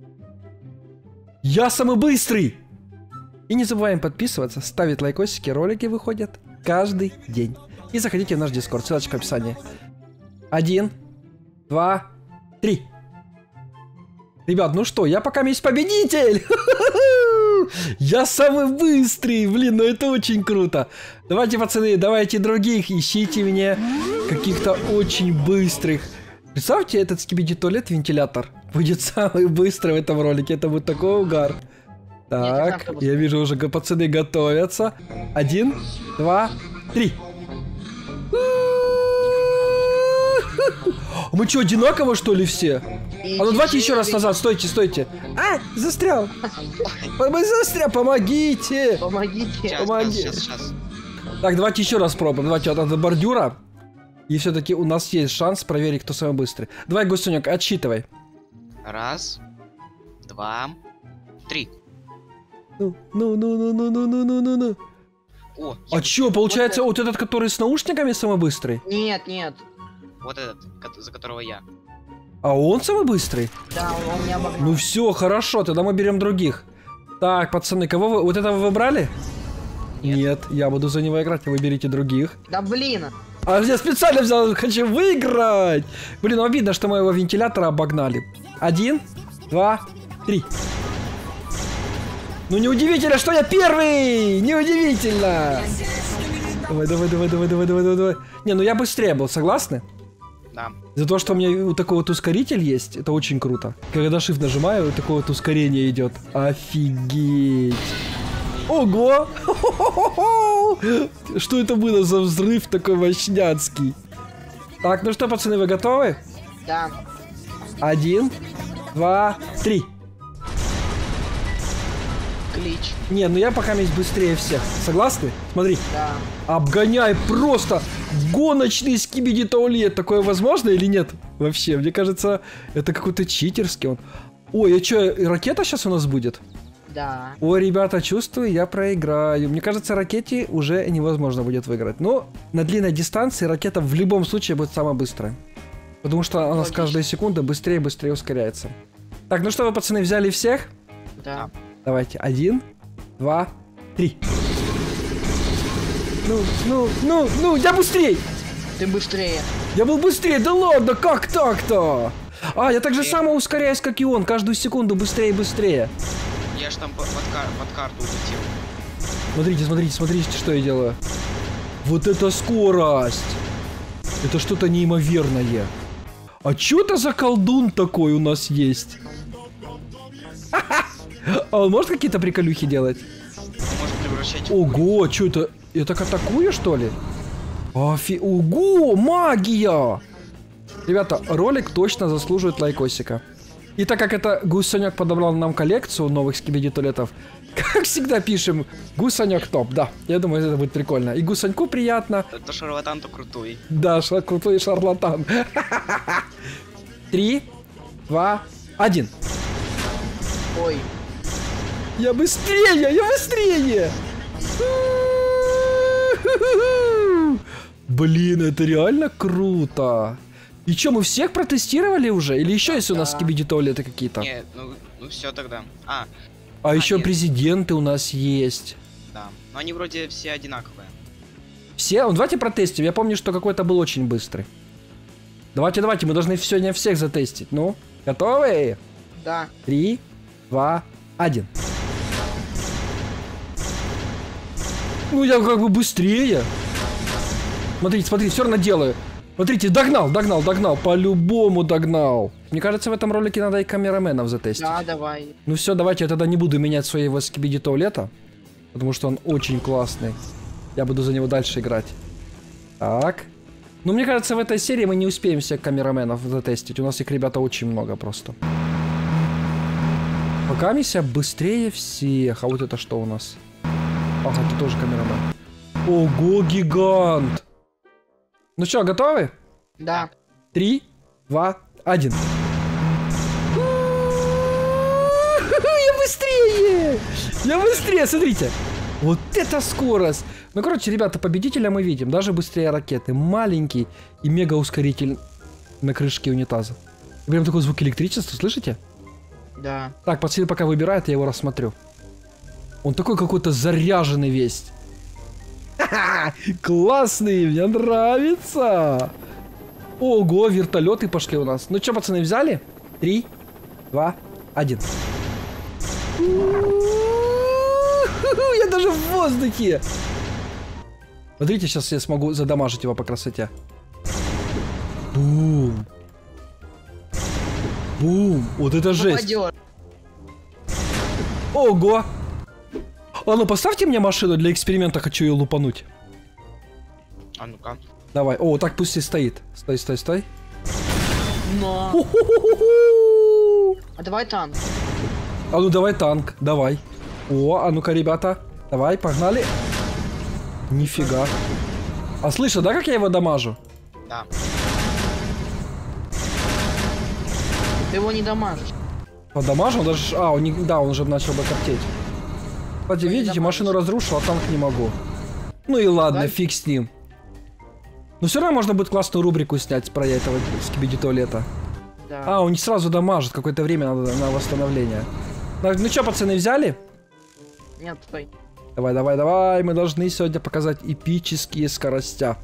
Я самый быстрый! И не забываем подписываться, ставить лайкосики, ролики выходят каждый день. И заходите в наш Дискорд, ссылочка в описании. Один, два, три. Ребят, ну что, я пока есть победитель! Я самый быстрый! Блин, ну это очень круто. Давайте, пацаны, давайте других, ищите мне каких-то очень быстрых. Представьте, этот скибиди туалет вентилятор будет самый быстрый в этом ролике. Это будет такой угар. Так, я вижу, уже пацаны готовятся. Один, два, три. Мы что, одинаково, что ли, все? А ну давайте еще раз назад, стойте, стойте. А, застрял. Мы застрял, помогите. Помогите. Сейчас, Помоги. сейчас, сейчас. Так, давайте еще раз пробуем. Давайте вот от бордюра. И все-таки у нас есть шанс проверить, кто самый быстрый. Давай, Гусенек, отсчитывай. Раз, два, три. Ну, ну, ну, ну, ну, ну, ну, ну, ну, ну. О, А чё, получается, вот этот, который с наушниками, самый быстрый? Нет, нет. вот этот, ко- за которого я. А он самый быстрый? Да, он, он меня обогнал. Ну все, хорошо, тогда мы берем других. Так, пацаны, кого вы... Вот этого вы выбрали? Нет. Нет, я буду за него играть, а вы берите других. Да блин. А я специально взял, хочу выиграть. Блин, ну обидно, что моего вентилятора обогнали. Один, два, три. Ну неудивительно, что я первый! Неудивительно! Давай, давай, давай, давай, давай, давай, давай. Не, ну я быстрее был, согласны? Да. За то, что у меня вот такой вот ускоритель есть, это очень круто. Когда shift нажимаю, такое вот ускорение идет. Офигеть! Ого! Что это было за взрыв такой мощняцкий? Так, ну что, пацаны, вы готовы? Да. Один, два, три. Клич. Не, ну я пока есть быстрее всех. Согласны? Смотри. Да. Обгоняй просто гоночный скибиди туалет. Такое возможно или нет? Вообще, мне кажется, это какой-то читерский он. Ой, а что, ракета сейчас у нас будет? Да. Ой, ребята, чувствую, я проиграю. Мне кажется, ракете уже невозможно будет выиграть. Но на длинной дистанции ракета в любом случае будет самая быстрая. Потому что она с каждой секунды быстрее и быстрее ускоряется. Так, ну что, вы, пацаны, взяли всех? Да. Давайте, один, два, три. Ну, ну, ну, ну, я быстрей! Ты быстрее. Я был быстрее, да ладно, как так-то? А, я так же само ускоряюсь, как и он, каждую секунду быстрее и быстрее. Я ж там по- под, кар- под карту улетел. Смотрите, смотрите, смотрите, что я делаю. Вот это скорость! Это что-то неимоверное. А что это за колдун такой у нас есть? А он может какие-то приколюхи делать? Может превращать... Ого, что это? Я так атакую, что ли? Офи... Ого, магия! Ребята, ролик точно заслуживает лайкосика. И так как это Гусанек подобрал нам коллекцию новых скибиди туалетов, как всегда пишем Гусанек топ, да. Я думаю, это будет прикольно. И Гусаньку приятно. То шарлатан, то крутой. Да, шар, крутой шарлатан. Три, два, один. Ой. Я быстрее, я быстрее! Блин, это реально круто. И что, мы всех протестировали уже? Или еще есть у нас скибиди туалеты какие-то? Не, ну, ну все тогда. А, А еще нет. президенты у нас есть. да. Но они вроде все одинаковые. Все? Ну, давайте протестим. Я помню, что какой-то был очень быстрый. Давайте, давайте, мы должны сегодня всех затестить. Ну, готовы? Да. Три, два, один. Ну, я как бы быстрее. Смотрите, смотрите, все равно делаю. Смотрите, догнал, догнал, догнал. По-любому догнал. Мне кажется, в этом ролике надо и камераменов затестить. Да, давай. Ну все, давайте я тогда не буду менять своего скибиди туалета. Потому что он очень классный. Я буду за него дальше играть. Так. Ну, мне кажется, в этой серии мы не успеем всех камераменов затестить. У нас их, ребята, очень много просто. Пока миссия быстрее всех. А вот это что у нас? Ага, это тоже камерамен. Ого, гигант! Ну что, готовы? Да. Три, два, один. Я быстрее! Я быстрее, смотрите. Вот это скорость! Ну, короче, ребята, победителя мы видим. Даже быстрее ракеты. Маленький и мега ускоритель на крышке унитаза. Прям такой звук электричества, слышите? Да. Так, пацаны пока выбирают, я его рассмотрю. Он такой какой-то заряженный весь. Классный, мне нравится. Ого, вертолеты пошли у нас. Ну что, пацаны, взяли? Три, два, один. Я даже в воздухе. Смотрите, сейчас я смогу задамажить его по красоте. Бум. Бум. Вот это жесть. Попадёшь. Ого. Ладно, поставьте мне машину для эксперимента, хочу ее лупануть. А ну-ка. Давай. О, так пусть и стоит. Стой, стой, стой. Но. Ху-ху-ху-ху-ху. А давай танк. А ну давай танк, давай. О, а ну-ка, ребята. Давай, погнали. Нифига. А слышишь, да, как я его дамажу? Да. Ты его не дамажишь. Подамажу, он даже... А, он не... да, он уже начал бы коптеть. Кстати, Ты не видите, дамажишь. машину разрушил, а танк не могу. Ну и ладно, Да? фиг с ним. Но все равно можно будет классную рубрику снять про этого скибиди туалета. Да. А, он не сразу дамажит, какое-то время надо на восстановление. Так, ну что, пацаны, взяли? Нет, стой. Давай, давай, давай, мы должны сегодня показать эпические скоростя.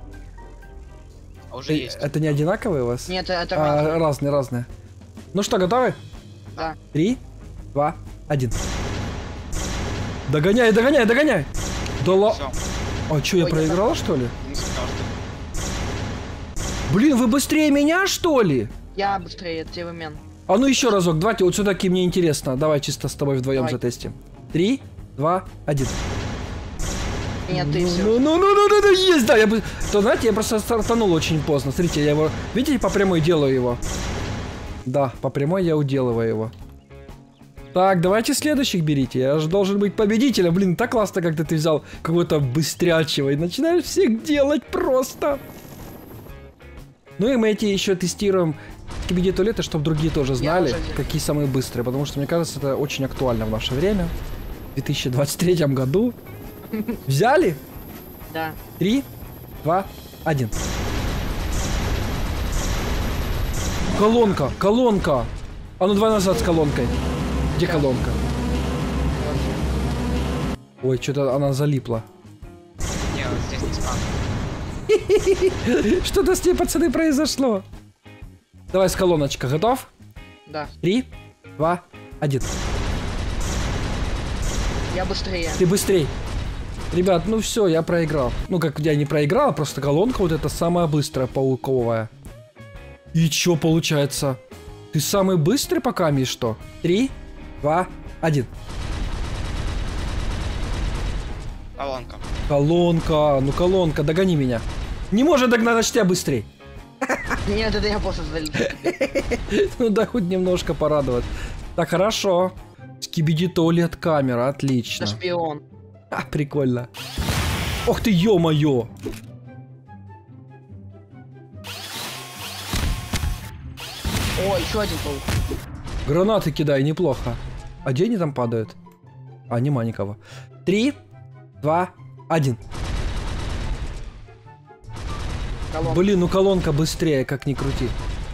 А уже Э, есть. Это не одинаковые у вас? Нет, это А, разные. разные, разные. Ну что, готовы? Да. Три, два, один. Догоняй, догоняй, догоняй! Да ла... Все. А что, я Ой, я проиграл, что ли? Не сказал, что... Блин, вы быстрее меня, что ли? Я быстрее, это тебе момент. А ну еще разок, давайте, вот сюда мне интересно. Давай чисто с тобой вдвоем Давай. затестим. Три, два, один. Нет, ты Ну, все. ну, ну, ну, ну, ну, есть, да, я бы... То, знаете, я просто стартанул очень поздно. Смотрите, я его... Видите, по прямой делаю его. Да, по прямой я уделываю его. Так, давайте следующих берите. Я же должен быть победителем. Блин, так классно, когда ты взял какого-то быстрячего и начинаешь всех делать просто. Ну и мы эти еще тестируем скибиди туалеты, чтобы другие тоже знали, уже делаю. какие самые быстрые. Потому что, мне кажется, это очень актуально в наше время. В две тысячи двадцать третьем году. Взяли? Да. Три, два, один. Колонка, колонка. А ну давай назад с колонкой. Где колонка? Ой, что-то она залипла. Не, вот здесь не спам. Что-то с ней, пацаны, произошло. Давай с колоночка. Готов? Да. Три, два, один. Я быстрее. Ты быстрей. Ребят, ну все, я проиграл. Ну как я не проиграл, а просто колонка вот эта самая быстрая, пауковая. И чё получается? Ты самый быстрый пока, Миш, что? Три, два, один. Колонка. Колонка, ну колонка, догони меня. Не может догнать, значит я быстрей. Нет, это я просто залез. Ну да, хоть немножко порадовать. Так, хорошо. Скибиди туалет камера, отлично. Это шпион. А, прикольно. Ох ты, ё-моё. Ой, еще один паук. Гранаты кидай, неплохо. А где они там падают? А, нема никого. Три, два, один. Колонка. Блин, ну колонка быстрее, как ни крути.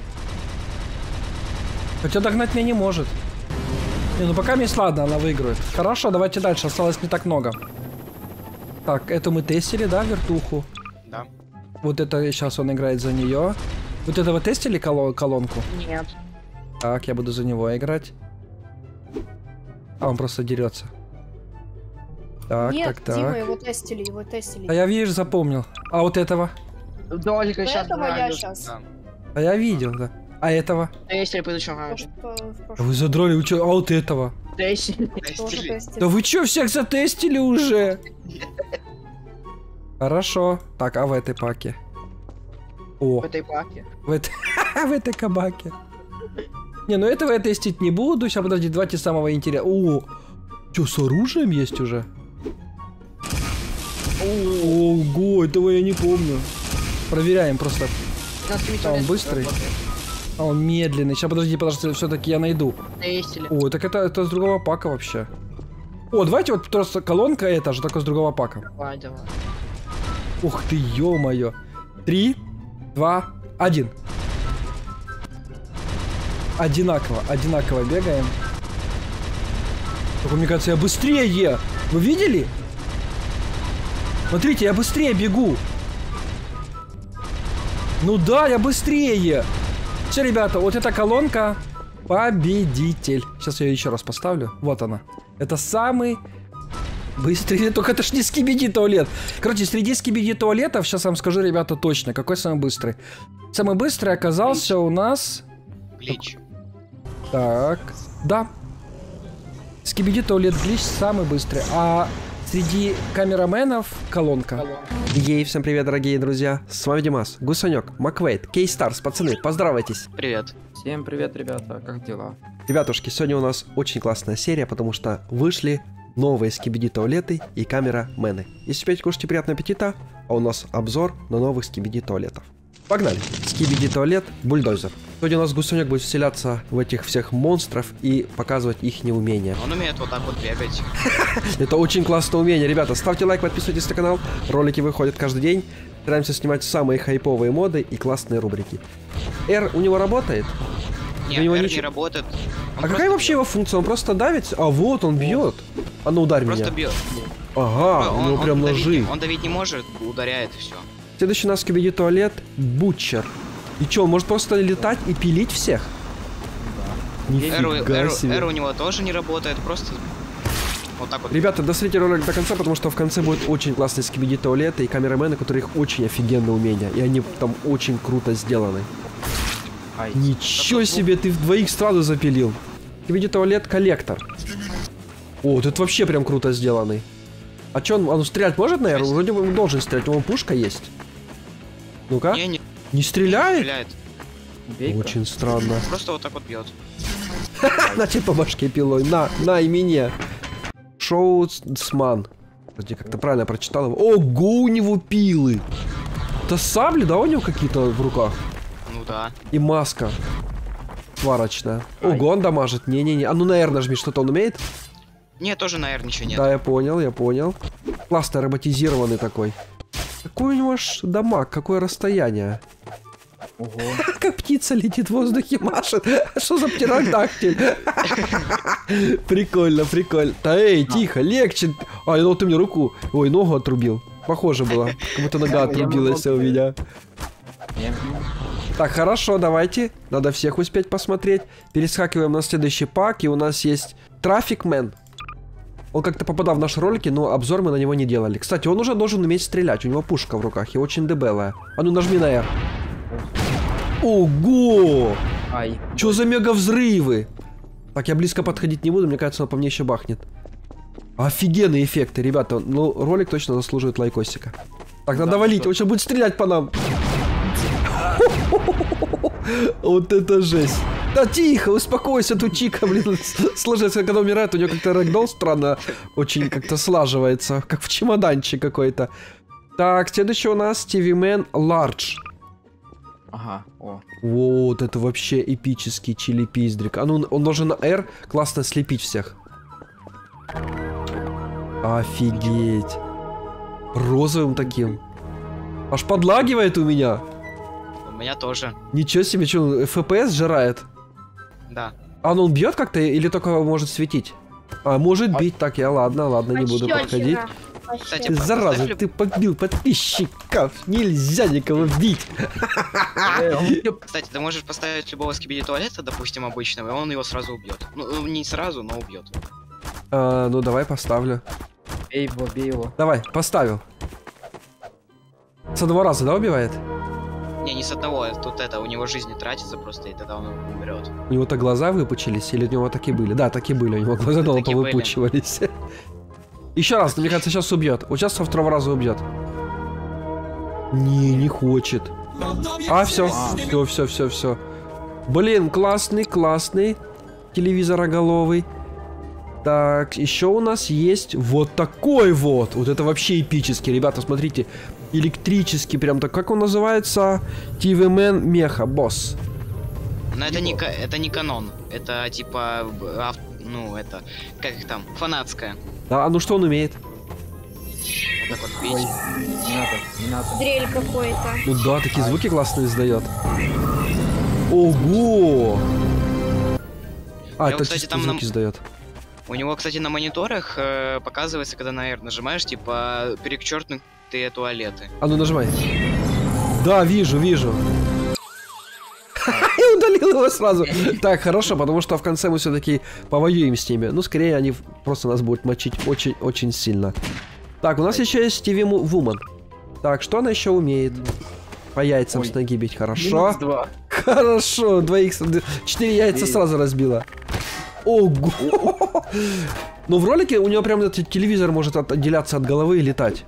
Хотя догнать меня не может. Не, ну пока мисс, ладно, она выиграет. Хорошо, давайте дальше, осталось не так много. Так, эту мы тестили, да, вертуху? Да. Вот это сейчас он играет за нее. Вот это вы тестили коло- колонку? Нет. Так, я буду за него играть. А, он просто дерется. Так, Нет, так, Дима, так. его тестили, его тестили. А я, видишь, запомнил. А вот этого? Только сейчас Этого я сейчас. Да. А я видел, да. А этого? Тестили предыдущем раунде. Да вы задрали, вы чё? А вот этого? Тестили. Тоже Тестили. тестили. Да вы чё, всех затестили уже? Хорошо. Так, а в этой паке? О, В этой паке. в этой, в этой кабаке. Не, ну этого я тестить не буду. Сейчас, подожди, давайте самого интересного. О, чё, с оружием есть уже? Ого, этого я не помню. Проверяем просто. А он быстрый? А он медленный. Сейчас, подожди, подожди, все-таки я найду. Тестили. О, так это, это с другого пака вообще. О, давайте вот просто колонка эта же, только с другого пака. Давай, давай. Ух ты, ё-моё. Три, два, один. Одинаково, одинаково бегаем. Только мне кажется, я быстрее. Вы видели? Смотрите, я быстрее бегу. Ну да, я быстрее. Все, ребята, вот эта колонка победитель. Сейчас я ее еще раз поставлю. Вот она. Это самый быстрый. Только это ж не скибиди туалет. Короче, среди скибиди туалетов, сейчас я вам скажу, ребята, точно, какой самый быстрый. Самый быстрый оказался у нас... Блич. Так, да. Скибиди туалет глич самый быстрый, а среди камераменов колонка. Ей, всем привет, дорогие друзья. С вами Димас, Гусанек, Маквейт, Кейстарс. Пацаны, поздравайтесь. Привет. Всем привет, ребята, как дела? Ребятушки, сегодня у нас очень классная серия, потому что вышли новые скибиди туалеты и камерамены. Если успеете, кушайте, приятного аппетита, а у нас обзор на новых скибиди туалетов. Погнали! Скибиди туалет, бульдозер. Сегодня у нас Гусанек будет вселяться в этих всех монстров и показывать их неумения. Он умеет вот так вот бегать. Это очень классное умение, ребята. Ставьте лайк, подписывайтесь на канал. Ролики выходят каждый день. Стараемся снимать самые хайповые моды и классные рубрики. R у него работает? Нет, У него R ничего- не работает. Он А какая просто вообще бьет. его функция? Он просто давит? А вот он бьет. А ну ударь Просто меня. бьет. Ага, он, у него он прям давить ножи. не- он давить не может, ударяет и все. Следующий у нас скибиди туалет Бутчер. И чё, он может просто летать и пилить всех? Нифига себе. R у него тоже не работает, просто вот так вот. Ребята, досмотрите ролик до конца, потому что в конце будет очень классные скибиди туалеты и камерамены, у которых очень офигенные умения. И они там очень круто сделаны. Ай. Ничего себе, ты в двоих сразу запилил. Скибиди туалет коллектор. О, вот это вообще прям круто сделанный. А чё, он, он стрелять может, наверное? Вроде бы он должен стрелять, у него пушка есть. Ну-ка. Не, не Не стреляет? стреляет. Бей-ка. Очень странно. Просто вот так вот бьет. Значит, по башке пилой. На, на и мне. Шоуцман. Вроде как-то правильно прочитал его. Ого, у него пилы. Это сабли, да, у него какие-то в руках? Ну да. И маска. Сварочная. Ого, он дамажит. Не-не-не. А ну на R нажми, что-то он умеет? Нет, тоже, наверное, ничего нет. Да, я понял, я понял. Классно роботизированный такой. Какой у него аж дамаг, какое расстояние. Ого. Как птица летит в воздухе, машет. Что за птеродактиль? Прикольно, прикольно. Да эй, тихо, легче. А, ну ты мне руку, ой, ногу отрубил. Похоже было, как будто нога отрубилась у меня. Я- Так, хорошо, давайте. Надо всех успеть посмотреть. Перескакиваем на следующий пак, и у нас есть Трафикмен. Он как-то попадал в наши ролики, но обзор мы на него не делали. Кстати, он уже должен уметь стрелять, у него пушка в руках и очень дебелая. А ну нажми на R. Ого! Ай. Чё за мега взрывы? Так, я близко подходить не буду, мне кажется, он по мне еще бахнет. Офигенные эффекты, ребята. Ну, ролик точно заслуживает лайкосика. Так, надо Да, валить, что? он сейчас будет стрелять по нам. Вот это жесть. Да тихо, успокойся, тут Чика, блин, сложится, когда умирает, у него как-то рэгдолл странно очень как-то слаживается, как в чемоданчик какой-то. Так, следующий у нас ти ви Мэн Large. Ага, о. Вот это вообще эпический чили-пиздрик. А ну, он должен на R классно слепить всех. Офигеть. Розовым таким. Аж подлагивает у меня. У меня тоже. Ничего себе, что, эф пи эс сжирает. Да. А ну он бьет как-то или только может светить? А, может бить. Так, я ладно, ладно, не буду подходить. Кстати, Ты, зараза, поставь ты побил подписчиков. Нельзя никого бить. Кстати, ты можешь поставить любого скибиди туалета, допустим, обычного, и он его сразу убьет. Ну, не сразу, но убьет. А, ну давай поставлю. Бей его, бей его. Давай, поставил. С одного раза, да, убивает? Не, не с одного, тут это, у него жизни тратится просто, и тогда он умрет. У него-то глаза выпучились, или у него такие были? Да, такие были, у него глаза дома Такие были. повыпучивались. Еще раз, мне кажется, сейчас убьет. Вот сейчас со второго раза убьет. Не, не хочет. А, все, все, все, все, все. Блин, классный, классный. Телевизороголовый. Так, еще у нас есть вот такой вот. Вот это вообще эпический, ребята, смотрите. Электрический, прям так. Как он называется? ти ви Мэн Меха Босс. Но это не, ка- это не канон, это типа, б- ав- ну, это, как их там, фанатская. Да, а ну что он умеет? Вот так вот Ой, бить. не надо, не надо. Дрель какой-то. Ну да, такие звуки классные издает. Ого! А, Я, это кстати, чисто там звуки нам- издает. У него, кстати, на мониторах э, показывается, когда на R нажимаешь, типа, перечеркнутые туалеты. А ну нажимай. Да, вижу, вижу. Я удалил его сразу. Так, хорошо, потому что в конце мы все-таки повоюем с ними. Ну, скорее, они просто нас будут мочить очень-очень сильно. Так, у нас еще есть ти ви Woman. Так, что она еще умеет? По яйцам Ой. с ноги бить, хорошо. Минус два. Хорошо, двоих, с- четыре яйца Эй. сразу разбила. Ого! Но в ролике у него прям этот телевизор может отделяться от головы и летать.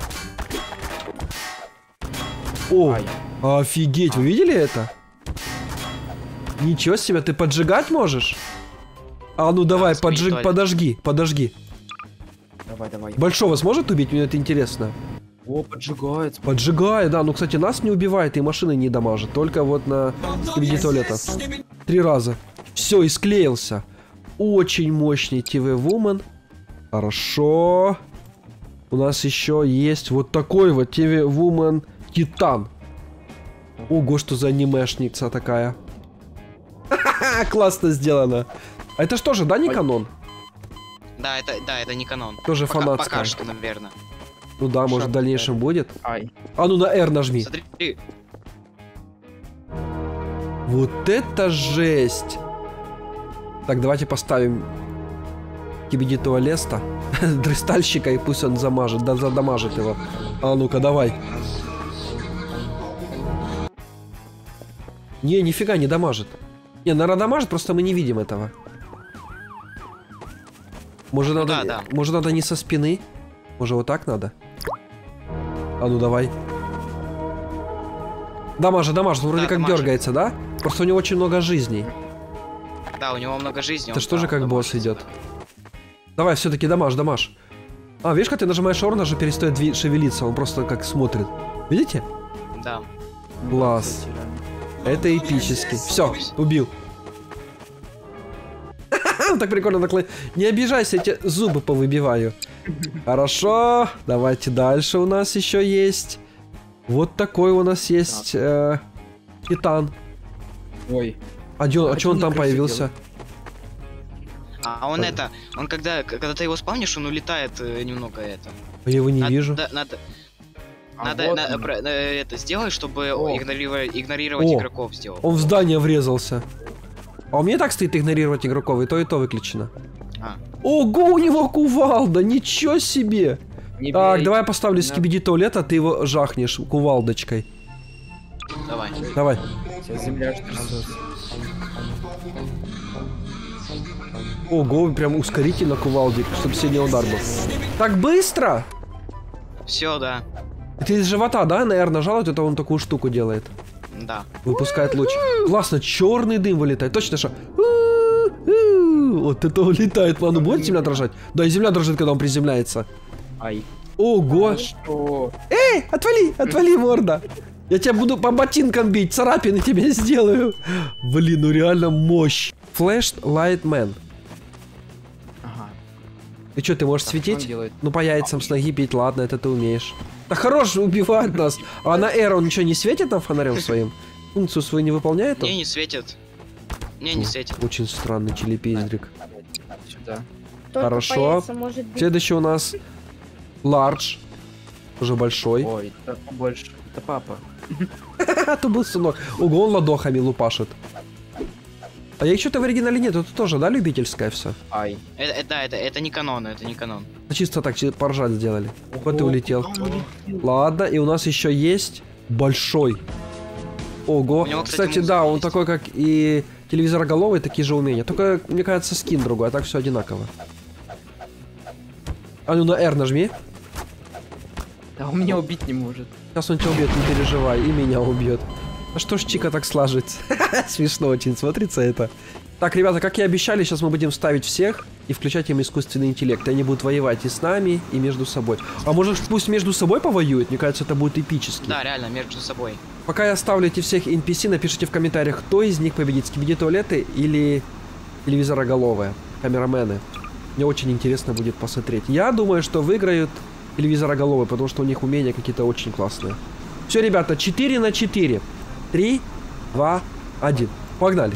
О, Ай. офигеть, вы видели это? Ничего себе, ты поджигать можешь? А ну давай, Да, поджиг, туалет. подожги, подожги. Давай, давай. Большого сможет убить? Мне это интересно. О, поджигается. Поджигает, да. Ну, кстати, нас не убивает и машины не дамажит. Только вот на скибиди туалета. Три раза. Все, и склеился. Очень мощный ти ви-вумен. Хорошо. У нас еще есть вот такой вот ти ви-вумен Титан. Ого, что за анимешница такая. Ха-ха, классно сделано. А это что же, да, не канон? Да, это, да, это не канон. Тоже Пока, фанатская. пока что, наверное. Ну да, может в дальнейшем будет. Ай. А ну на R нажми. Смотри, Вот это жесть! Так, давайте поставим Кибиди Туалеста, дрыстальщика, и пусть он замажет, да задамажит его. А ну-ка, давай. Не, нифига не дамажит. Не, наверное, дамажит, просто мы не видим этого. Может, Ну надо, да, да. может, надо не со спины? Может, вот так надо? А ну, давай. Дамажит, дамажит, он вроде Да, как дамажит. дергается, да? Просто у него очень много жизней. да, у него много жизни. Это он, что же да, как он босс может, идет? да. Давай, все-таки дамаж, дамаж. А, видишь, как ты нажимаешь R, даже перестает дви- шевелиться, он просто как смотрит. Видите? Да. Класс. Это эпически. Все, убил. Так прикольно наклон. Не обижайся, я тебе зубы повыбиваю. Хорошо. Давайте дальше у нас еще есть. Вот такой у нас есть э, Титан. Ой. А чё, а А чё он чё там не появился? А он это, он когда, когда ты его спавнишь, он улетает э, немного это. Я его не надо, вижу. да, надо, А надо вот на- он. про- э, это сделать, чтобы О. игнорировать, игнорировать О. игроков сделал. Он в здание врезался. А у меня так стоит игнорировать игроков, и то, и то выключено. А. Ого, у него кувалда, ничего себе! Не Так, бей. давай я поставлю Не скибиди туалет, а ты его жахнешь кувалдочкой. Давай. Давай. Сейчас земля трясется. Ого, прям ускорительно кувалдик, чтобы сильный удар был. Так быстро! Все, да. Ты из живота, да, на R нажал, вот это он такую штуку делает. Да. Выпускает луч. Классно, черный дым вылетает. Точно, что? Вот это улетает. А ну будет земля дрожать? Да, и земля дрожит, когда он приземляется. Ай. Ого! Что? Эй, отвали, отвали, морда. Я тебя буду по ботинкам бить, царапины тебе сделаю. Блин, ну реально мощь. Flashed Light Man. Ага. И что, ты можешь Так, что светить? он делает? Ну, по яйцам с ноги бить, ладно, это ты умеешь. Да хорош убивать нас. А на R он ничего не светит нам фонарем своим? Функцию свою не выполняет он? Мне не светит. Мне не светит. Очень странный чилипиздрик. Сюда. Только Хорошо. по яйцам может бить. Следующий у нас Large. Уже большой. Ой, это побольше. Это папа. А то был сынок. Ого, он ладохами лупашит. А я что-то в оригинале нет, это тоже, да, любительское все? Ай. Это, это, да, это, это не канон, это не канон. Чисто так, чи- поржать сделали. Вот и Ого, улетел. куда он улетел? Ладно, и у нас еще есть большой. Ого. У него, кстати, Кстати, музыка да, он есть. такой, как и телевизороголовый, такие же умения. Только, мне кажется, скин другой, а так все одинаково. А ну на R нажми. Да он меня убить не может. Сейчас он тебя убьет, не переживай, и меня убьет. А что ж Чика так сложится? Смешно очень, смотрится это. Так, ребята, как и обещали, сейчас мы будем ставить всех и включать им искусственный интеллект. И они будут воевать и с нами, и между собой. А может пусть между собой повоюют? Мне кажется, это будет эпически. Да, реально, между собой. Пока я ставлю эти всех эн пи си, напишите в комментариях, кто из них победит, скибиди туалеты или телевизороголовые, камерамены. Мне очень интересно будет посмотреть. Я думаю, что выиграют телевизороголовые, потому что у них умения какие-то очень классные. Все, ребята, четыре на четыре. три, два, один. Погнали.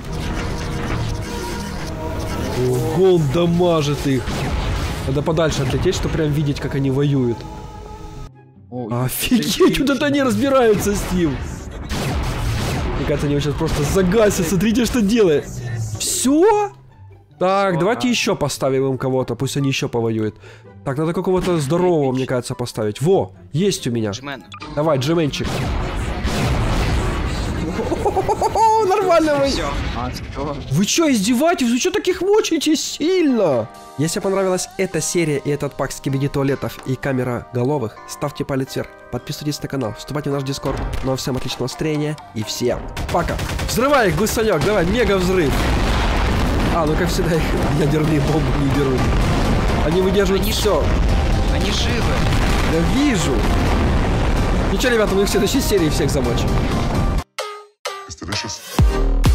Ого, он дамажит их. Надо подальше отлететь, чтобы прям видеть, как они воюют. О, Офигеть, вот это они разбираются с ним. Мне кажется, они его сейчас просто загасят. Смотрите, что делает. Все? Так, давайте еще поставим им кого-то. Пусть они еще повоюют. Так, надо какого-то здорового, мне кажется, поставить. Во, есть у меня. Джимен. Давай, Джеменчик. нормально вы. Все. А, что? Вы что, издеваетесь? Вы что таких мочите сильно? Если понравилась эта серия и этот пак скибиди туалетов и камера головых, ставьте палец вверх, подписывайтесь на канал, вступайте в наш дискорд. Ну а всем отличного настроения и всем пока. Взрывай их, гусанек, давай, мега взрыв. А, ну как всегда их ядерные бомбы не берут. Они выдерживают Они все. Они живы. Я вижу. Ничего, ребята, мы в следующей серии всех замочим. It's delicious.